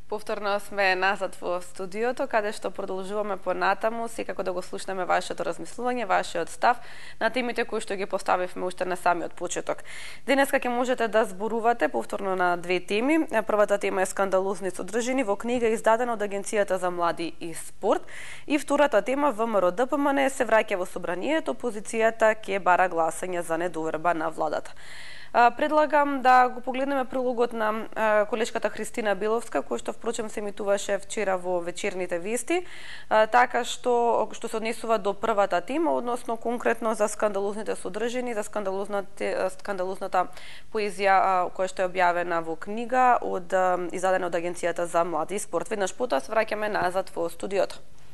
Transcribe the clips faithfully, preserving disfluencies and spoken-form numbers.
Повторно сме назад во студиото, каде што продолжуваме понатаму, секако да го слушнеме вашето размислување, вашиот став на темите кои што ги поставивме уште на самиот почеток. Денеска ќе можете да зборувате повторно на две теми. Првата тема е скандалозни содржини во книга издадена од Агенцијата за млади и спорт, и втората тема ВМРО Д П М Н се враќа во собранието, опозицијата ќе бара гласање за недоверба на владата. Предлагам да го погледнеме прилогот на колешката Христина Биловска, кој што впрочем се емитуваше вчера во вечерните вести, така што што се однесува до првата тема, односно конкретно за скандалозните содржини, за скандалозната скандалозната поезија која што е објавена во книга од издадена од Агенцијата за млади и спорт. Веднаш потоа се враќаме назад во студиото.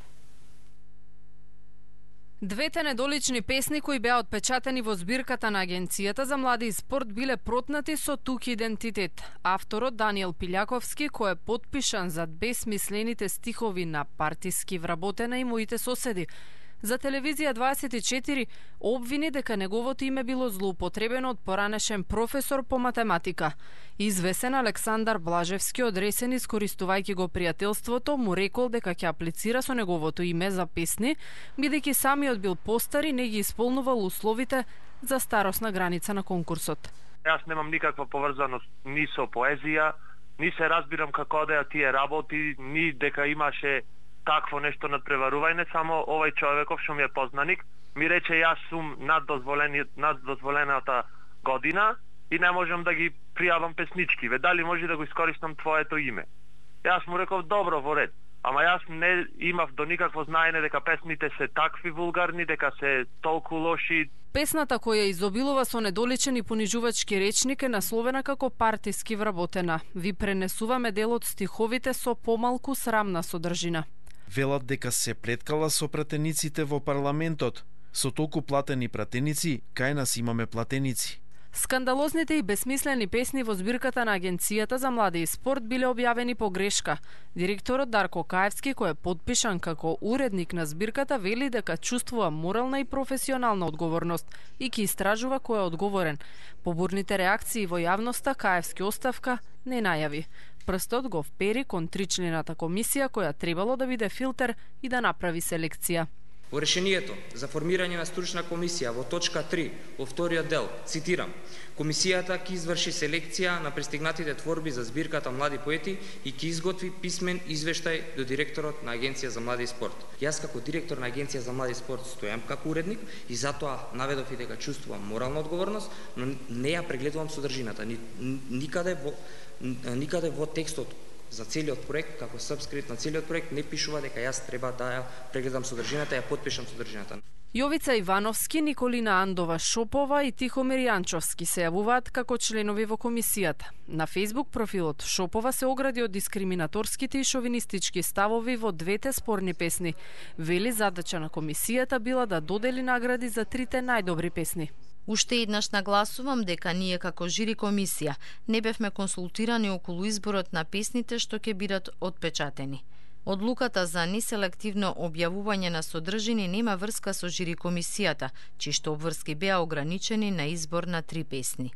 Двете недолични песни кои беа отпечатени во збирката на Агенцијата за млади и спорт биле протнати со тук идентитет. Авторот Даниел Пилјаковски, кој е потпишан за безсмислените стихови на партиски вработена и моите соседи, за телевизија дваесет и четири обвини дека неговото име било злоупотребено од поранешен професор по математика. Извесен Александар Блажевски, одресен искористувајќи го пријателството, му рекол дека ќе аплицира со неговото име за песни, бидејќи самиот бил постар и не ги исполнувал условите за старосна граница на конкурсот. Јас немам никаква поврзаност ни со поезија, ни се разбирам како да тие работи, ни дека имаше такво нешто надпреварување, само овај човеков што ми е познаник ми рече јас сум над над дозволената година и не можам да ги пријавам песнички. Ве дали може да го искористам твоето име? Јас му реков добро, во ред. Ама јас не имав до никакво знаење дека песните се такви вулгарни, дека се толку лоши. Песната која изобилува со недоличен и понижувачки речник е насловена како партиски вработена. Ви пренесуваме дел од стиховите со помалку срамна содржина. Велат дека се преткала со пратениците во парламентот. Со толку платени пратеници, кај нас имаме платеници. Скандалозните и безсмислени песни во збирката на Агенцијата за млади и спорт биле објавени по грешка. Директорот Дарко Каевски, кој е подпишан како уредник на збирката, вели дека чувствува морална и професионална одговорност и ќе истражува кој е одговорен. По бурните реакции во јавноста, Каевски оставка не најави. Прстот го впери кон тричлената комисија која требало да биде филтер и да направи селекција. Во решението за формирање на стручна комисија во точка три, во вториот дел, цитирам: комисијата ќе изврши селекција на пристигнатите творби за збирката Млади поети и ќе изготви писмен извештај до директорот на Агенција за млади и спорт. Јас како директор на Агенција за млади и спорт стојам како уредник и затоа наведов и дека чувствувам морална одговорност, но не ја прегледувам содржината. Никаде во никаде во текстот за целиот проект, како сабскрипт на целиот проект, не пишува дека јас треба да ја прегледам содржината, ја потпишам содржината. Јовица Ивановски, Николина Андова Шопова и Тихомир Јанчовски се јавуваат како членови во комисијата. На Facebook профилот Шопова се огради од дискриминаторските и шовинистички ставови во двете спорни песни. Вели задача на комисијата била да додели награди за трите најдобри песни. Уште еднаш нагласувам дека ние како жири комисија не бевме консултирани околу изборот на песните што ќе бидат отпечатени. Одлуката за неселективно објавување на содржини нема врска со жири комисијата, чишто обврски беа ограничени на избор на три песни.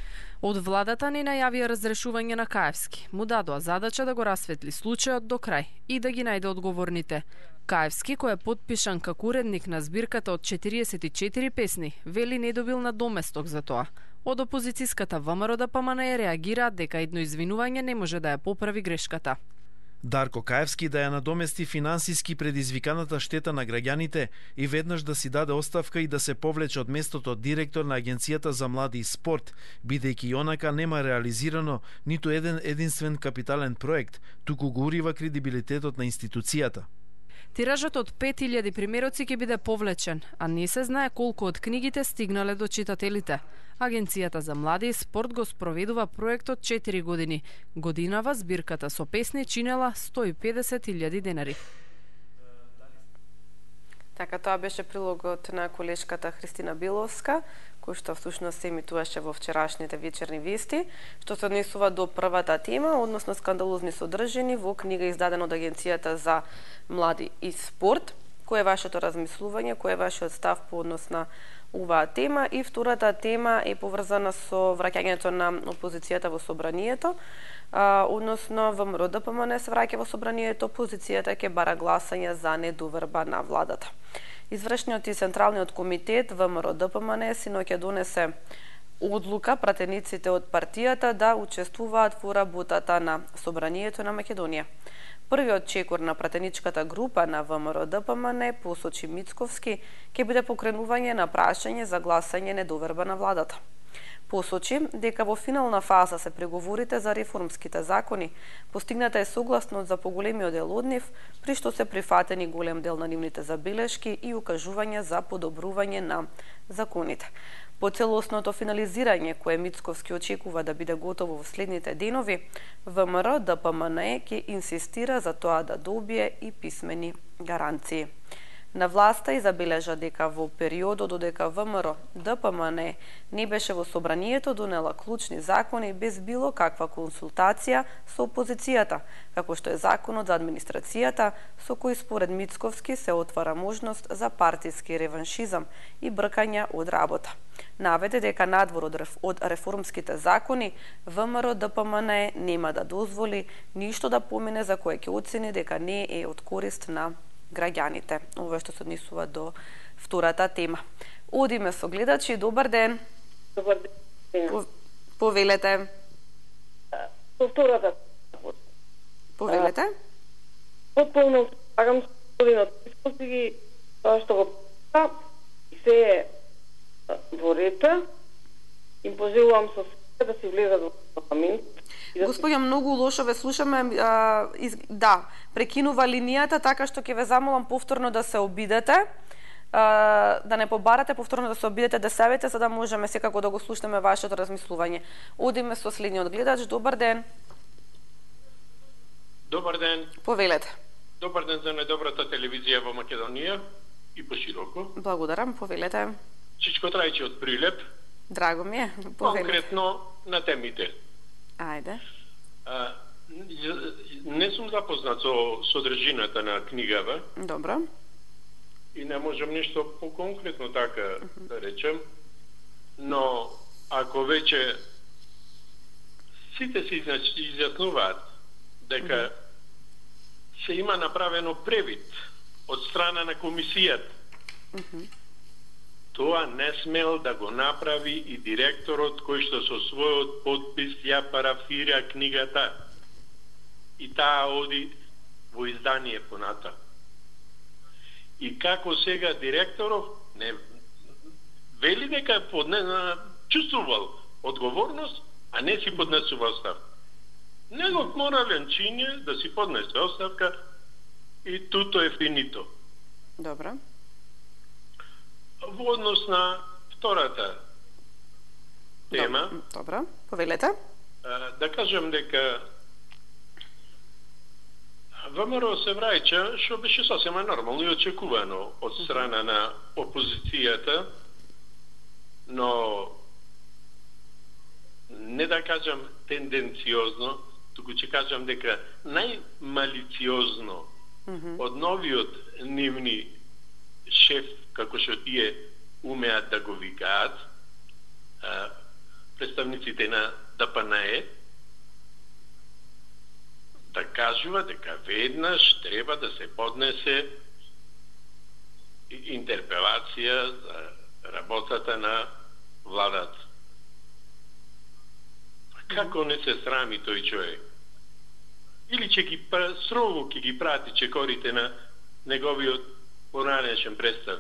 Од владата не најавија разрешување на Каевски. Му дадоа задача да го расветли случајот до крај и да ги најде одговорните. Каевски, кој е подпишан како уредник на збирката од четириесет и четири песни, вели не добил надоместок за тоа. Од опозицијската ВМРО Д П М Н реагира дека едно извинување не може да ја поправи грешката. Дарко Каевски да ја надомести финансиски предизвиканата штета на граѓаните и веднаш да си даде оставка и да се повлече од местото директор на Агенцијата за млади и спорт, бидејќи онака нема реализирано ниту еден единствен капитален проект, туку го урива кредибилитетот на институцијата. Тиражот од пет илјади примероци ќе биде повлечен, а не се знае колку од книгите стигнале до читателите. Агенцијата за млади и спорт го спроведува проектот четири години. Годинава збирката со песни чинела сто и педесет илјади денари. Така, тоа беше прилогот на колешката Христина Биловска, кој што всушност се емитуваше во вчерашните вечерни вести, што се однесува до првата тема, односно скандалозни содржини во книга издадена од Агенцијата за млади и спорт. Кој е вашето размислување, кој е вашиот став по однос на оваа тема, и втората тема е поврзана со враќањето на опозицијата во собранието, а, односно ВМРО Д П М Н се враќа во собранието, опозицијата ќе бара гласање за недоверба на владата. Извршниот и Централниот комитет ВМРО Д П М Н синоќа донесе одлука пратениците од партијата да учествуваат во работата на собранието на Македонија. Првиот чекор на пратеничката група на ВМРО Д П М Н, посочи Мицковски, ќе биде покренување на прашање за гласање недоверба на владата. Посочи дека во финална фаза се преговорите за реформските закони, постигната е согласност за поголемиот дел од нив, при што се прифатени голем дел на нивните забелешки и укажување за подобрување на законите. По целосното финализирање, кое Мицковски очекува да биде готово во следните денови, ВМРО Д П М Н ќе инсистира за тоа да добие и писмени гаранции. На власта и забележа дека во периодот додека ВМРО Д П М Н не беше во собранието, донела клучни закони без било каква консултација со опозицијата, како што е законот за администрацијата, со кој според Мицковски се отвара можност за партиски реваншизам и бркања од работа. Наведе дека надвор од реформските закони, ВМРО Д П М Н нема да дозволи ништо да помине за кое ќе оцени дека не е од корист на граѓаните. Ова што се однесува до втората тема. Одиме со гледачи. Добар ден. Добар ден. По, повелете. Со втората. Повелете. Потполно слагам со господинот Мицковски, тоа што го писа и се е во рета. Им пожелувам со се да се влезат во парламент. Господја, многу лошо ве слушаме. А, из, да, прекинува линијата, така што ќе ве замолам повторно да се обидете, а, да не побарате, повторно да се обидете, да се јавите, за да можеме секако да го слушнеме вашето размислување. Одиме со следниот гледач. Добар ден. Добар ден. Повелете. Добар ден за најдобрата телевизија во Македонија и пошироко. Благодарам, повелете. Чичко Трајче од Прилеп. Драго ми е. Повелете. Конкретно на темите. Ајде. А, не сум запознат со содржината на книгава. Добро. И не можам нешто по-конкретно така uh -huh. да речем, но ако веќе сите се изјаснуваат дека uh -huh. се има направено превид од страна на комисијата, uh -huh. тоа не смел да го направи и директорот кој што со својот подпис ја парафира книгата и таа оди во издание поната. И како сега директоров не вели дека подне, чувствувал одговорност, а не си поднесува оставка. Негов морален чин е да си поднесе оставка и туто е финито. Добро. Во однос на втората тема, добро, повелете. Да кажем дека ВМРО се враќа, што беше сосема нормално и очекувано од страна на опозицијата, но не да кажам тенденциозно, туку ќе кажам дека најмалициозно mm -hmm. од новиот нивни шеф, како што тие умеат да го викаат, а, представниците на Д П Н Е, да кажува дека веднаш треба да се поднесе интерпелација за работата на владата. Како не се срами тој човек? Или ќе ги строго ќе ги прати чекорите на неговиот поранешен представ.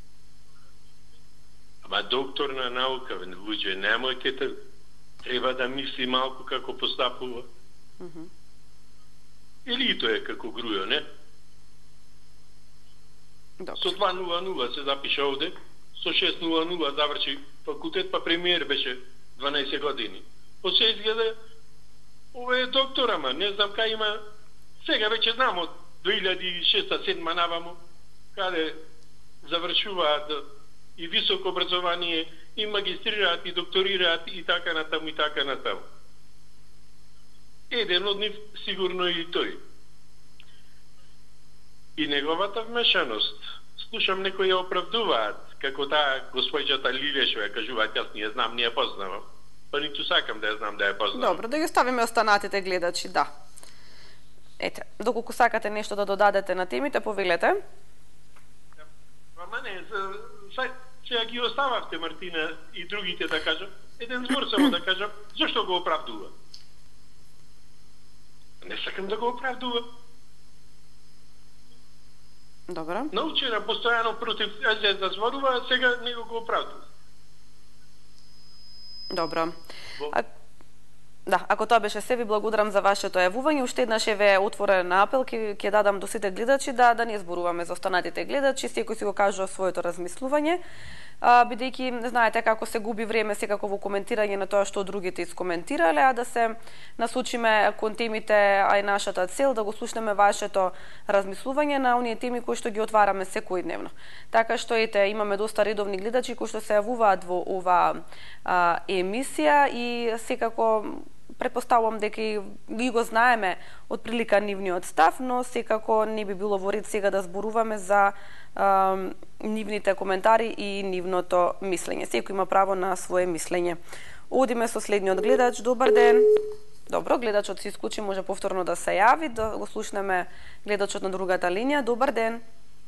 Ама доктор на наука, луѓе, немојте да треба да мисли малку како постапува. Mm -hmm. Или и тоа е како грујо, не? Добре. Со два нула нула се запиша овде, со шест нула нула заврши факултет, па премиер беше дванаесет години. По се изгледа, ова е доктор, ама не знам кај има, сега веќе знам од две илјади и шеста седма наваму, каде завршуваат и високо образование, и магистрираат, и докторираат, и така натаму, и така натаму. Еден од нив сигурно и тој. И неговата вмешаност, слушам некои ја оправдуваат, како таа госпојчата Лиле што ја кажуваат, јас не ја знам, не ја познавам. Па ниту сакам да ја знам, да ја познавам. Добро, да ги ставиме останатите гледачи, да. Ете, доколку сакате нешто да додадете на темите, повелете. Ама не, сега ги остававте, Мартина, и другите да кажам. Еден збор само да кажам, зашто го оправдува? Не сакам да го оправдува. Добро. Научена постојано против ес де ес да зборува, а сега не го оправдува. Добро. А, да, ако тоа беше се, ви благодарам за вашето јавување. Уште еднаш еве отворен апел ќе ќе дадам до сите гледачи да да не зборуваме за останатите гледачи, секој си го кажува своето размислување. А, бидејќи знаете како се губи време секако во коментирање на тоа што другите искоментирале, а да се насочиме кон темите, а и нашата цел да го слушнеме вашето размислување на оние теми кои што ги отвараме секојдневно. Така што ете, имаме доста редовни гледачи кои што се јавуваат во оваа а, емисија и секако претпоставувам дека ги го знаеме од прилика нивниот став, но секако не би било во ред сега да зборуваме за а, нивните коментари и нивното мислење. Секој има право на свое мислење. Одиме со следниот гледач. Добар ден. Добро, гледачот се исклучи, може повторно да се јави, да го слушнеме гледачот на другата линија. Добар ден.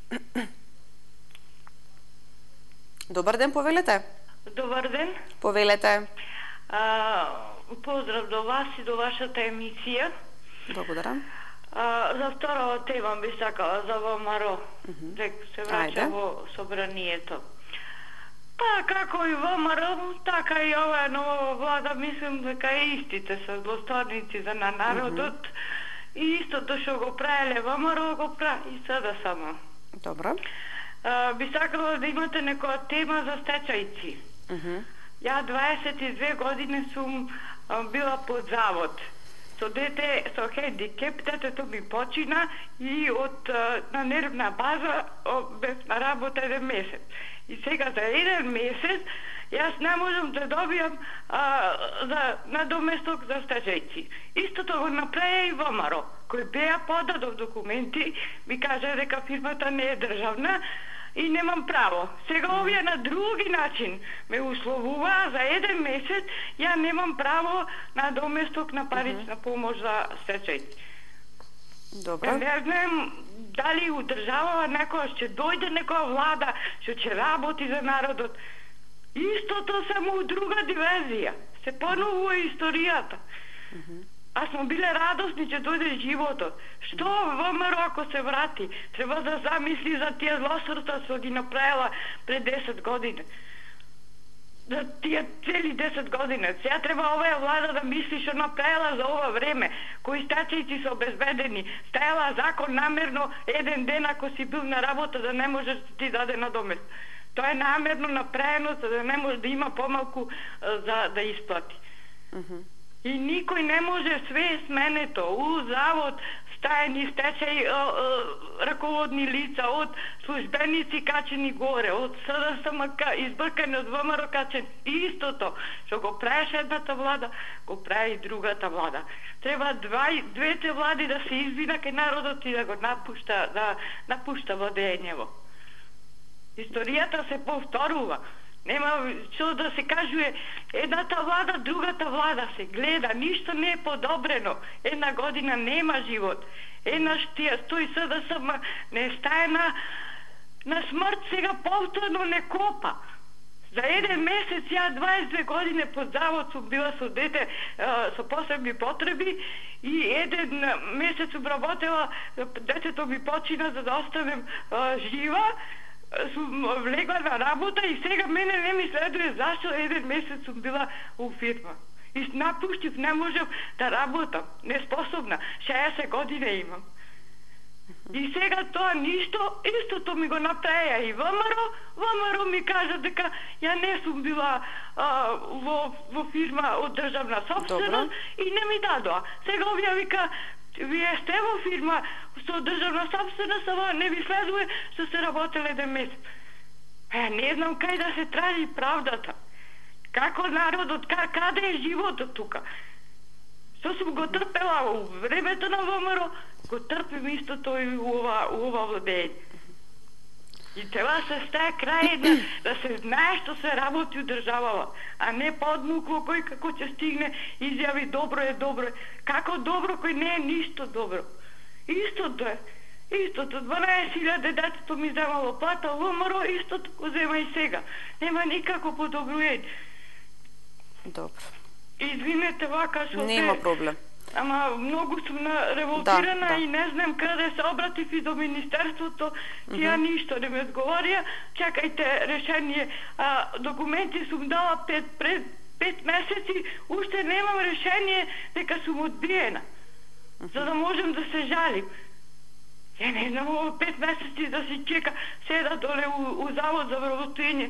Добар ден, повелете. Добар ден. Повелете. А, поздрав до вас и до вашата емисија. Благодарам. А, за вторава тема би сакала за ВМРО, дека се враќа во собранието. Па, како и ВМРО, така и ова нова влада, мислам дека и истите се злостојници за на народот. Mm -hmm. И истото што го правеле ВМРО, го прави и сега само. Добро. А, би сакала да имате некоја тема за стечајци. Mm -hmm. Ја дваесет и две години сум а, била под завод. Со дете со хендикеп, детето ми почина и од а, на нервна база бев на работа еден месец. И сега за еден месец јас не можам да добијам а, за надоместок за стажејци. Истото го направи и ВМРО, кој беа подадов документи, ми кажа дека фирмата не е државна и немам право. Сега овие на други начин ме условува за еден месец, ја немам право на доместок на парична помош за стечајци. Добро. Не знам дали у држава некоја ќе дојде некоја влада што ќе работи за народот. Истото само у друга дивизија. Се поновува историјата. А смо биле радосни че дојде животот. Што ВМРО ако се врати? Треба да замисли за тие злосрта што ги направила пред десет години. За тие цели десет години. Сега треба оваа влада да мисли што направила за ова време, кои стачајци се обезбедени. Стајала закон намерно еден ден ако си бил на работа да не можеш да ти даде надомест. Тоа е намерно направено за да не може да има помалку за да исплати. И никој не може, све е сменето. У завод стаени стечај раководни лица, од службеници качени горе, од СДСМК избркани, од ВМРО качени. Истото што го правеше едната влада, го прави и другата влада. Треба два, двете влади да се извина кај народот и да го напушта, да напушта владењево. Историјата се повторува. Нема што да се кажува, едната влада, другата влада се гледа, ништо не е подобрено. Една година нема живот. Една штија стои СДСМ не стае на, на смрт, сега повторно не копа. За еден месец, ја дваесет и две години под завод сум била со дете со посебни потреби и еден месец сум работела, детето ми почина за да останем а, жива, сум влегла на работа и сега мене не ми следуе зашто еден месец сум била у фирма. И напуштив, не можев да работам, неспособна, шеесет години имам. И сега тоа ништо, истото ми го направија и ВМРО, ВМРО ми кажа дека ја не сум била а, во, во фирма од државна собственост и не ми дадоа. Сега овие вика, вие сте во фирма со државна собственост, ама не ви следуе што се работеле еден месец. Е, не знам кај да се тражи правдата. Како народот, каде е животот тука? Што сум го трпела во времето на ВМРО, го трпим истото и у ова, у ова владење. И треба се стае крај да, да се знае што се работи у државава, а не подмукло кој како ќе стигне изјави добро е добро. Како добро кој не е ништо добро. Истото е. Истото, дванаесет илјади деца ми земало плата, ВМРО истото го зема и сега. Нема никако подобруење. Добро. Извинете вака што Нема проблем. Ама многу сум револтирана да, да. и не знам каде се обратив и до Министерството, тие mm -hmm. ништо не ме одговорија. Чакајте решение, а, документи сум дала пет, пред пет месеци, уште немам решение дека сум одбиена, mm -hmm. за да можем да се жалим. Ја не знам, ово пет месеци да се чека, седа доле у, у завод за вработење,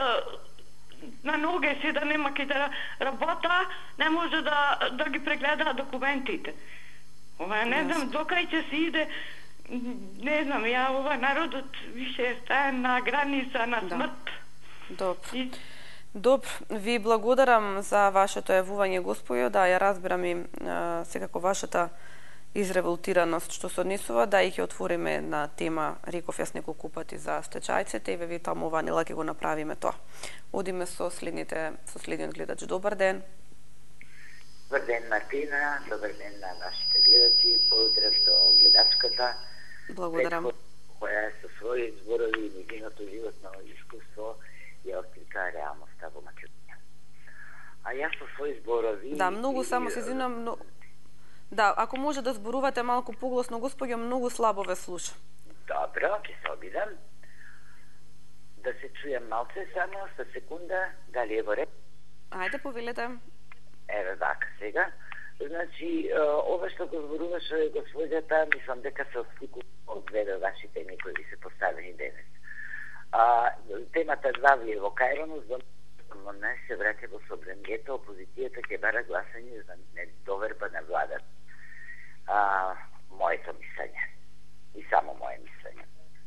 на ноге се да нема кај да работа, не може да, да ги прегледа документите. Ова не знам докај ќе се иде, не знам, ја ова народот више стае на граница на смрт. Да. Добро. И... Добро, ви благодарам за вашето јавување, господјо, да ја разбирам и а, секако вашата изреволтираност што се однесува, да и ќе отвориме на тема, реков јас неколку пати за стечајците и ве ви таму ванила ќе го направиме тоа. Одиме со следните, со следниот гледач. Добар ден. Добар ден, Мартина, добар ден на нашите гледачи, поздрав до гледачката. Благодарам. Која со своји зборови и низиното животно искуство ја отклика реалноста во Македонија. А јас со своји зборови... Да, многу само се извинувам, но... Да, ако може да зборувате малку погласно, господјо, многу слабо ве слушам. Добро, ќе се обидам. Да се чујам малце само, со секунда, дали е во ред? Ајде, повелете. Еве вака сега. Значи, ова што го зборуваше господјата, мислам дека се ослику од две до ваши теми кои ви се поставени денес. А, темата два ви е во Кајронус, но не се враќа во собранието, опозицијата ќе бара гласање за недоверба на владата. А, моето мислење. И само мое мислење.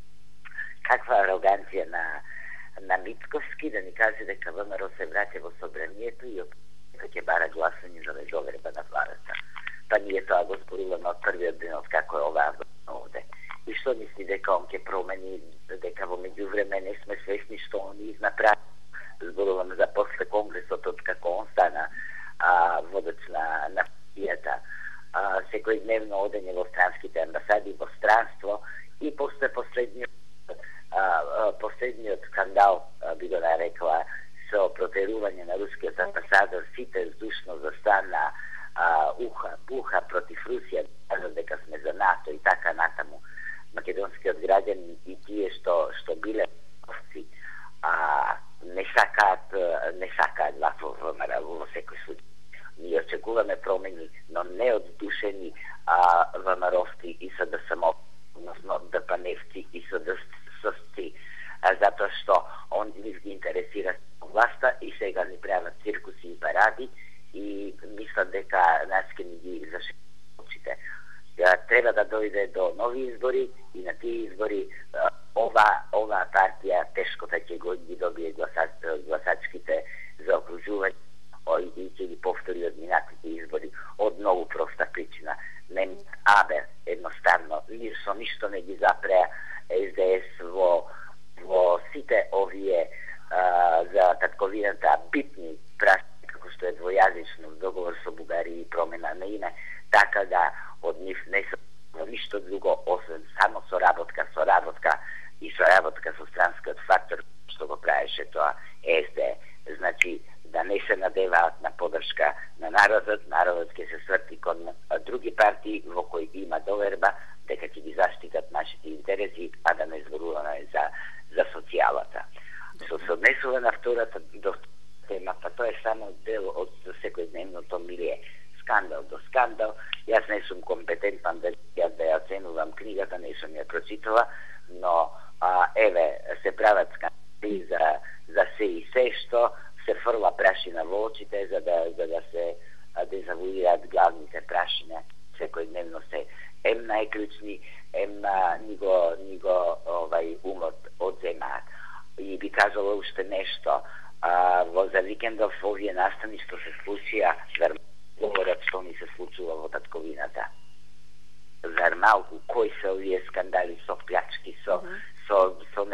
Каква ароганција на, на Мицковски да ни каже дека ВМРО се враќа во собранието и опозицијата ќе бара гласање за недоверба на владата. Па ние тоа го зборуваме од првиот ден од како е оваа овде. И што мисли дека он ќе промени, дека во меѓувреме не сме свесни што он изнаправи. Зборуваме за после конгресот од како он стана а, водач на, на партијата. Секојдневно одење во странските амбасади, во странство и после последниот, а, а, последниот скандал, а, би го нарекла, со протерување на рускиот амбасадор, сите здушно застана а, уха, буха против Русија, кажат дека сме за НАТО и така натаму. Македонскиот граѓани и тие што, што биле овци, а, не сакаат, не сакаат во ВМРО во секој случај. Ние очекуваме промени, но не оддушени а, ВМРО-вци и СДСМ, односно ДПНевци и СДС-ци, затоа што он нив ги интересира власта и сега ни прават циркуси и паради и мислат дека нас ке ни ги зашиват очите. Треба да дојде до нови избори и на тие избори ова, ова партија тешко ќе го ги добие гласач, гласачките за окружување и ќе ги повтори од минатите избори од многу проста причина. Не, абе, едноставно, со ништо не ги запреа СДС во, во сите овие а, за татковината битни прашања, како што е двојазично договор со Бугарија и промена на име, така да од нив не се ништо друго, освен само соработка, соработка и соработка со странскиот фактор, што го правеше тоа СДС. Значи, да не се надеваат на подршка на народот, народот ќе се сврти кон други партии во кои има доверба дека ќе ги заштитат нашите интереси, а да не зборуваме за, за социјалата. Со се однесува на втората до темата, тоа е само дел од секојдневното милие. Скандал до скандал. Јас не сум компетентен да ја да ја оценувам книгата, не сум ја прочитала, но а, еве се прават скандали за, за се и се што се фрла прашина во очите за да, за да се дезавуираат главните прашина. Секојдневно се ем најклучни, ем ни го, ни го овај умот одземаат. И би кажала уште нешто. А, во за викендов овие настани што се случија, зар говорат што ни се случува во татковината. Зар малку кои се овие скандали со плячки, со, mm -hmm. со, со не,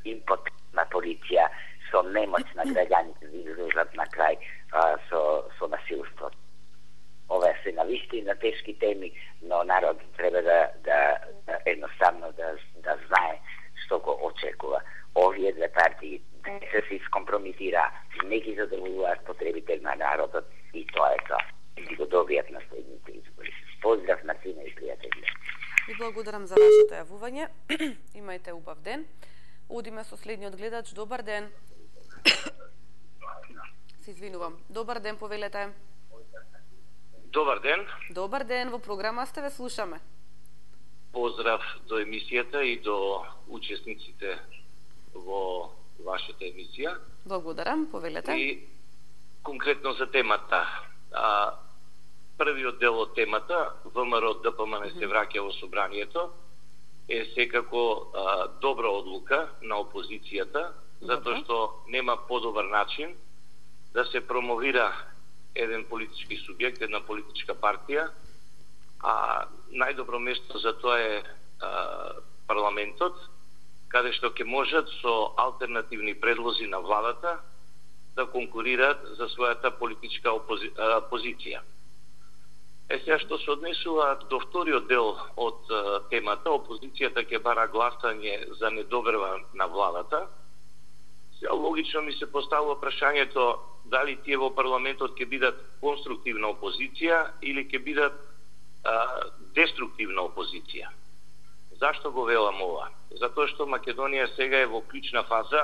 impotentna полиција, со немоќ на граѓаните да излезат на крај а, со, со насилството. Ова се на вистина тешки теми, но народ треба да, да, да едноставно да, да знае што го очекува. Овие две партии се се скомпрометира, не ги задоволуваат потребите на народот и тоа е тоа. И го добијат на следните избори. Поздрав, Мартина и пријатели. Ви благодарам за вашето јавување. Имајте убав ден. Одиме со следниот гледач. Добар ден. Се извинувам. Добар ден, повелете. Добар ден. Добар ден, во програма сте, ве слушаме. Поздрав до емисијата и до учесниците во вашата емисија. Благодарам, повелете. И конкретно за темата. А, првиот дел од темата, ВМРО ДПМН се враќа во собранието, е секако а, добра одлука на опозицијата, затоа што нема подобар начин да се промовира еден политички субјект, една политичка партија, а најдобро место за тоа е а, парламентот, каде што ќе можат со алтернативни предлози на владата да конкурираат за својата политичка опози... а, позиција. Е сега што се однесува до вториот дел од а, темата, опозицијата ќе бара гласање за недоверба на владата. Сега логично ми се поставува прашањето дали тие во парламентот ќе бидат конструктивна опозиција или ќе бидат а, деструктивна опозиција. Зашто го велам ова? Затоа што Македонија сега е во клучна фаза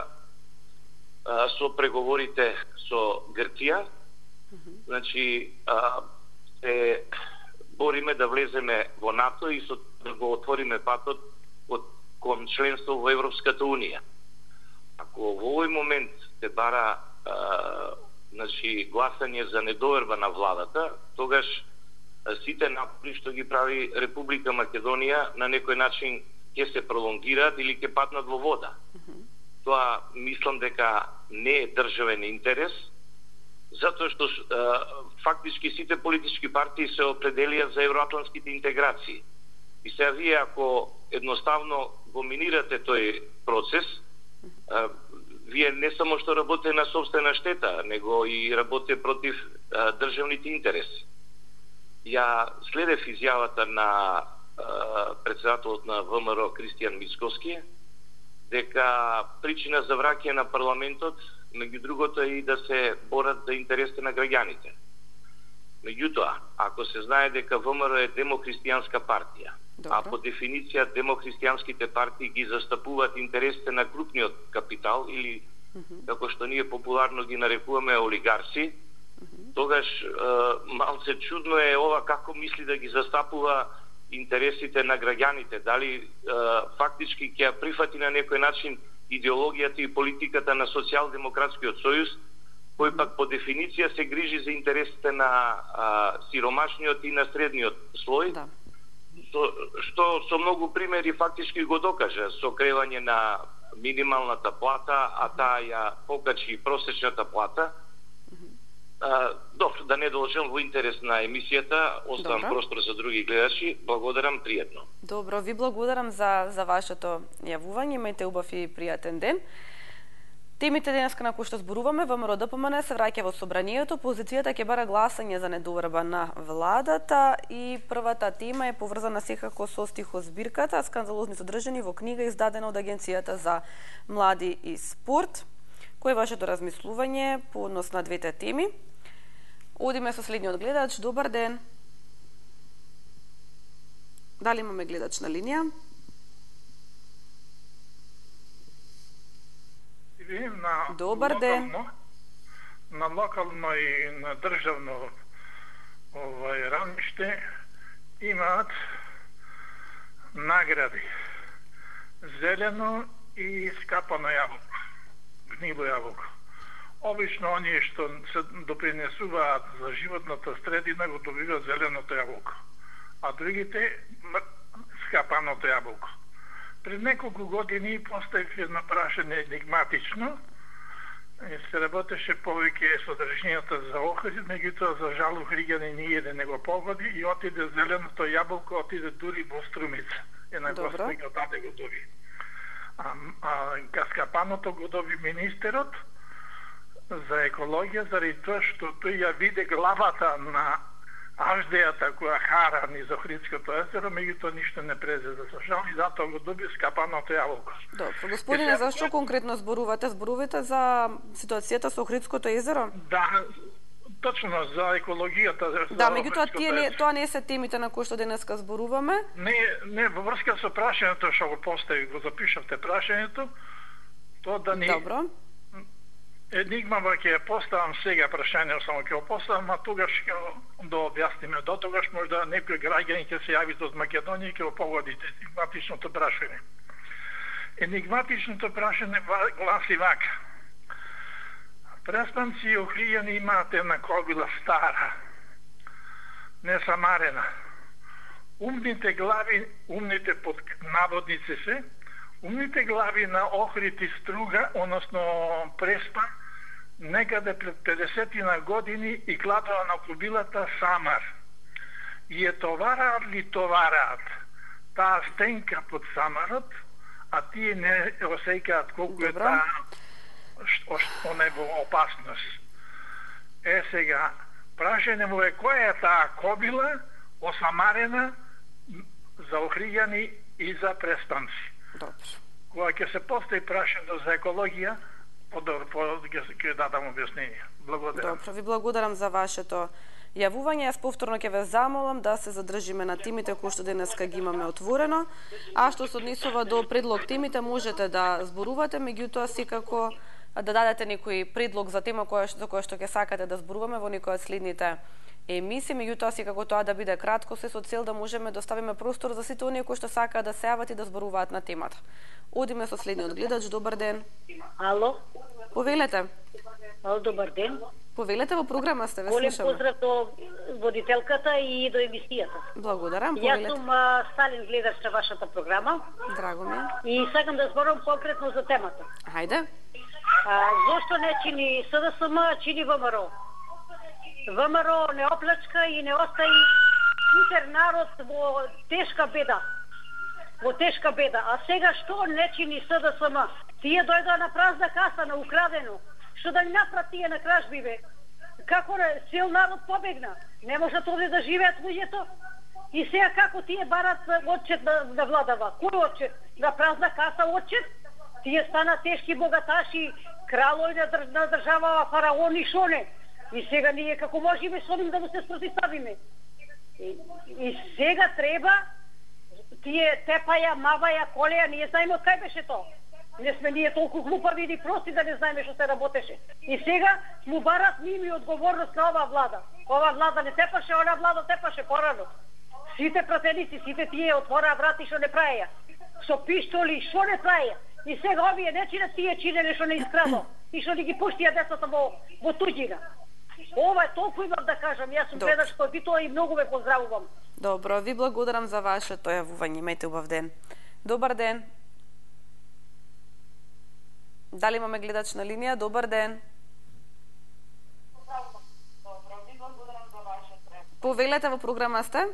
а, со преговорите со Грција. Mm-hmm. Значи, а, се бориме да влеземе во НАТО и со, да го отвориме патот од, кон членство во Европската Унија. Ако во овој момент се бара а, значи, гласање за недоверба на владата, тогаш сите напори што ги прави Република Македонија на некој начин ќе се пролонгираат или ќе паднат во вода. Mm-hmm. Тоа мислам дека не е државен интерес, затоа што е, фактички сите политички партии се определија за евроатлантските интеграции. И сега вие ако едноставно го минирате тој процес, е, вие не само што работите на собствена штета, него и работите против е, државните интереси. Ја следев изјавата на е, председателот на ВМРО Кристијан Мицкоски, дека причина за враќање на парламентот, меѓу другото е и да се борат за интересите на граѓаните. Меѓутоа, ако се знае дека ВМРО е демохристијанска партија, Добре. А по дефиниција демохристијанските партии ги застапуваат интересите на крупниот капитал или, mm-hmm. како што ние популарно ги нарекуваме, олигарси, mm-hmm. тогаш е, малце чудно е ова како мисли да ги застапува интересите на граѓаните. Дали е, фактички ќе ја прифати на некој начин идеологијата и политиката на Социјалдемократскиот сојуз, кој пак по дефиниција се грижи за интересите на а, сиромашниот и на средниот слој, да. Со, што со многу примери фактички го докажа со кревање на минималната плата, а таа ја покачи просечната плата. А, добро, да не должам во интерес на емисијата, оставам Добро. Простор за други гледачи. Благодарам, пријатно. Добро, ви благодарам за, за вашето јавување, имајте убав и пријатен ден. Темите денеска на кои што зборуваме, ВМРО ДПМН се враќа во собранието, опозицијата ќе бара гласање за недоверба на владата и првата тема е поврзана секако со стихозбирката скандалозни содржини во книга издадена од Агенцијата за млади и спорт. Кој е вашето размислување по однос на двете теми? Одиме со следниот гледач. Добар ден. Дали имаме гледач на линија? На Добар локално, ден. На локално и на државно овај рамиште имаат награди. Зелено и скапано јаболко, гнило јаболко. Обично оние што се допринесуваат за животната средина го добиваат зеленото јаболко, а другите скапаното јаболко. Пред неколку години поставив едно прашање енигматично. Се работеше повеќе содржината за Охрид, меѓутоа за жал Охриѓани ниједе не го погоди и отиде зеленото јаболко, отиде дури во Струмица. Една гостинка таде го доби. А, а Гаскапаното го доби министерот за екологија заради тоа што тој ја виде главата на аждејата која хара низ Охридското езеро, меѓутоа ништо не презе да се жал и затоа го доби скапаното јаболко. Добро, господине, за што конкретно зборувате? Зборувате за ситуацијата со Охридското езеро? Да, точно за екологијата. За да, меѓутоа тие не, тоа не се темите на кои што денеска зборуваме. Не, не, во врска со прашањето што го постави, го запишавте прашањето, тоа да ни Добро. Енигма ќе ја поставам сега прашање, само ќе го поставам, а тогаш ќе да објасниме. До тогаш можда некој граѓани ќе се јавите од Македонија и ќе го погодите енигматичното прашање. Енигматичното прашање гласи вака. Преспанци и Охријани имаат една кобила стара, несамарена. Умните глави, умните под наводници се, умните глави на Охрид и Струга, односно Преспан, некаде пред педесетина години и кладува на кобилата Самар. И е товараат ли товараат таа стенка под Самарот, а тие не осеќаат колку е таа што не во опасност. Е сега, прашање му е која е таа кобила осамарена за Охријани и за Преспанци. Добро. Кога ќе се постави прашањето за екологија, подобро ќе дадам објаснение. Благодарам. Добро, ви благодарам за вашето јавување. Јас повторно ќе ве замолам да се задржиме на темите кои што денеска ги имаме отворено. А што се однесува до предлог темите, можете да зборувате, меѓутоа секако да дадете некој предлог за тема која за која што ќе сакате да зборуваме во некој од следните емисии, меѓутоа секако тоа да биде кратко, се со цел да можеме да оставиме простор за сите оние кои што сакаат да се јават и да зборуваат на темата. Одиме со следниот гледач. Добар ден. Ало. Повелете. Ало, добар ден. Повелете, во програма сте, ве Голем слушаме. поздрав до водителката и до емисијата. Благодарам, Јас повелете. сум а, стален гледач на вашата програма. Драго ми е. И сакам да зборам конкретно за темата. Хајде. А, зошто не чини СДСМ, а чини ВМРО? ВМРО не оплачка и не остави ситер народ во тешка беда. Во тешка беда. А сега што не чини СДСМ? Тие дојдоа на празна каса, на украдено. Што да ни направат тие на кражби, бе? Како не, цел народ побегна. Не можат овде да живеат луѓето. И сега како тие барат отчет да, да владава? Кој отчет? На празна каса отчет? Тие стана тешки богаташи, кралови на, држ, на држава, фараони, шо не? И сега ние како можеме со ним да му се спротивставиме? И, и сега треба тие тепаја, маваја, колеја, ние знаеме од кај беше тоа. Не сме ние толку глупави или прости да не знаеме што се работеше. И сега му барат ними одговорност на оваа влада. Оваа влада не тепаше, она влада тепаше порано. Сите пратеници, сите тие отвораа врати што не праеја. Со пиштоли, што не праеја. И сега овие не чинат тие чинеле што не искрадо. И што ни ги пуштија децата во, во туѓина. Ова е толку имам да кажам. Јас сум гледач кој би тоа и многу ве поздравувам. Добро, ви благодарам за вашето јавување. Имајте убав ден. Добар ден. Дали имаме гледач на линија? Добар ден. Повелете, во програма сте?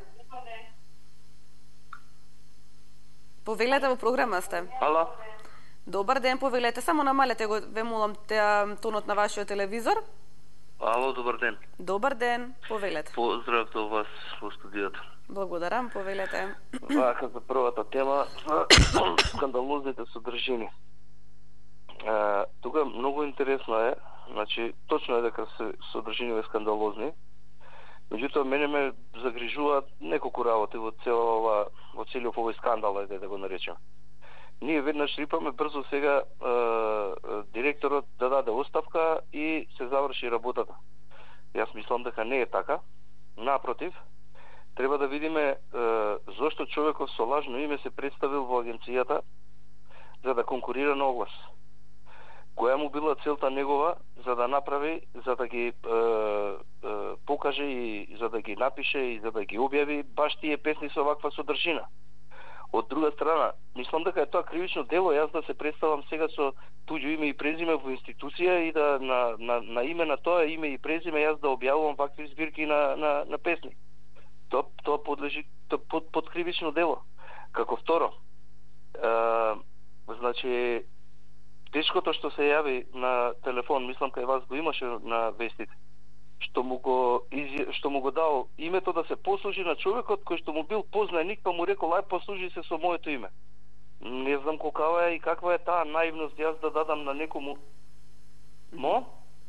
Повелете, во програма сте? Ало. Добар ден, повелете. Само намалете го, ве молам, те, тонот на вашиот телевизор. Ало, добар ден. Добар ден, повелете. Поздрав до вас во студиото. Благодарам, повелете. Вака за првата тема, скандалозните содржини. Uh, тука многу интересно е, значи точно е дека се содржиниве скандалозни. Меѓутоа мене ме загрижуваат неколку работи во цела ова, во целиот овој скандал, е да го наречем. Ние веднаш рипаме брзо сега uh, директорот да даде оставка и се заврши работата. Јас мислам дека не е така. Напротив, треба да видиме uh, зошто човеков со лажно име се представил во агенцијата за да конкурира на оглас. Која му била целта негова за да направи, за да ги е, е, покаже и за да ги напише и за да ги објави баш тие песни со ваква содржина. Од друга страна, мислам дека е тоа кривично дело, јас да се представам сега со туѓо име и презиме во институција и да на, на, на име на тоа име и презиме јас да објавувам вакви збирки на, на, на песни. Тоа, тоа подлежи тоа под, под кривично дело. Како второ, е, Значи, дечкото што се јави на телефон, мислам кај вас го имаше на вестите, што му го изи... што му го дал името да се послужи на човекот кој што му бил познаник, па му рекол ај послужи се со моето име. Не знам колкава е и каква е таа наивност јас да дадам на некому. Мо?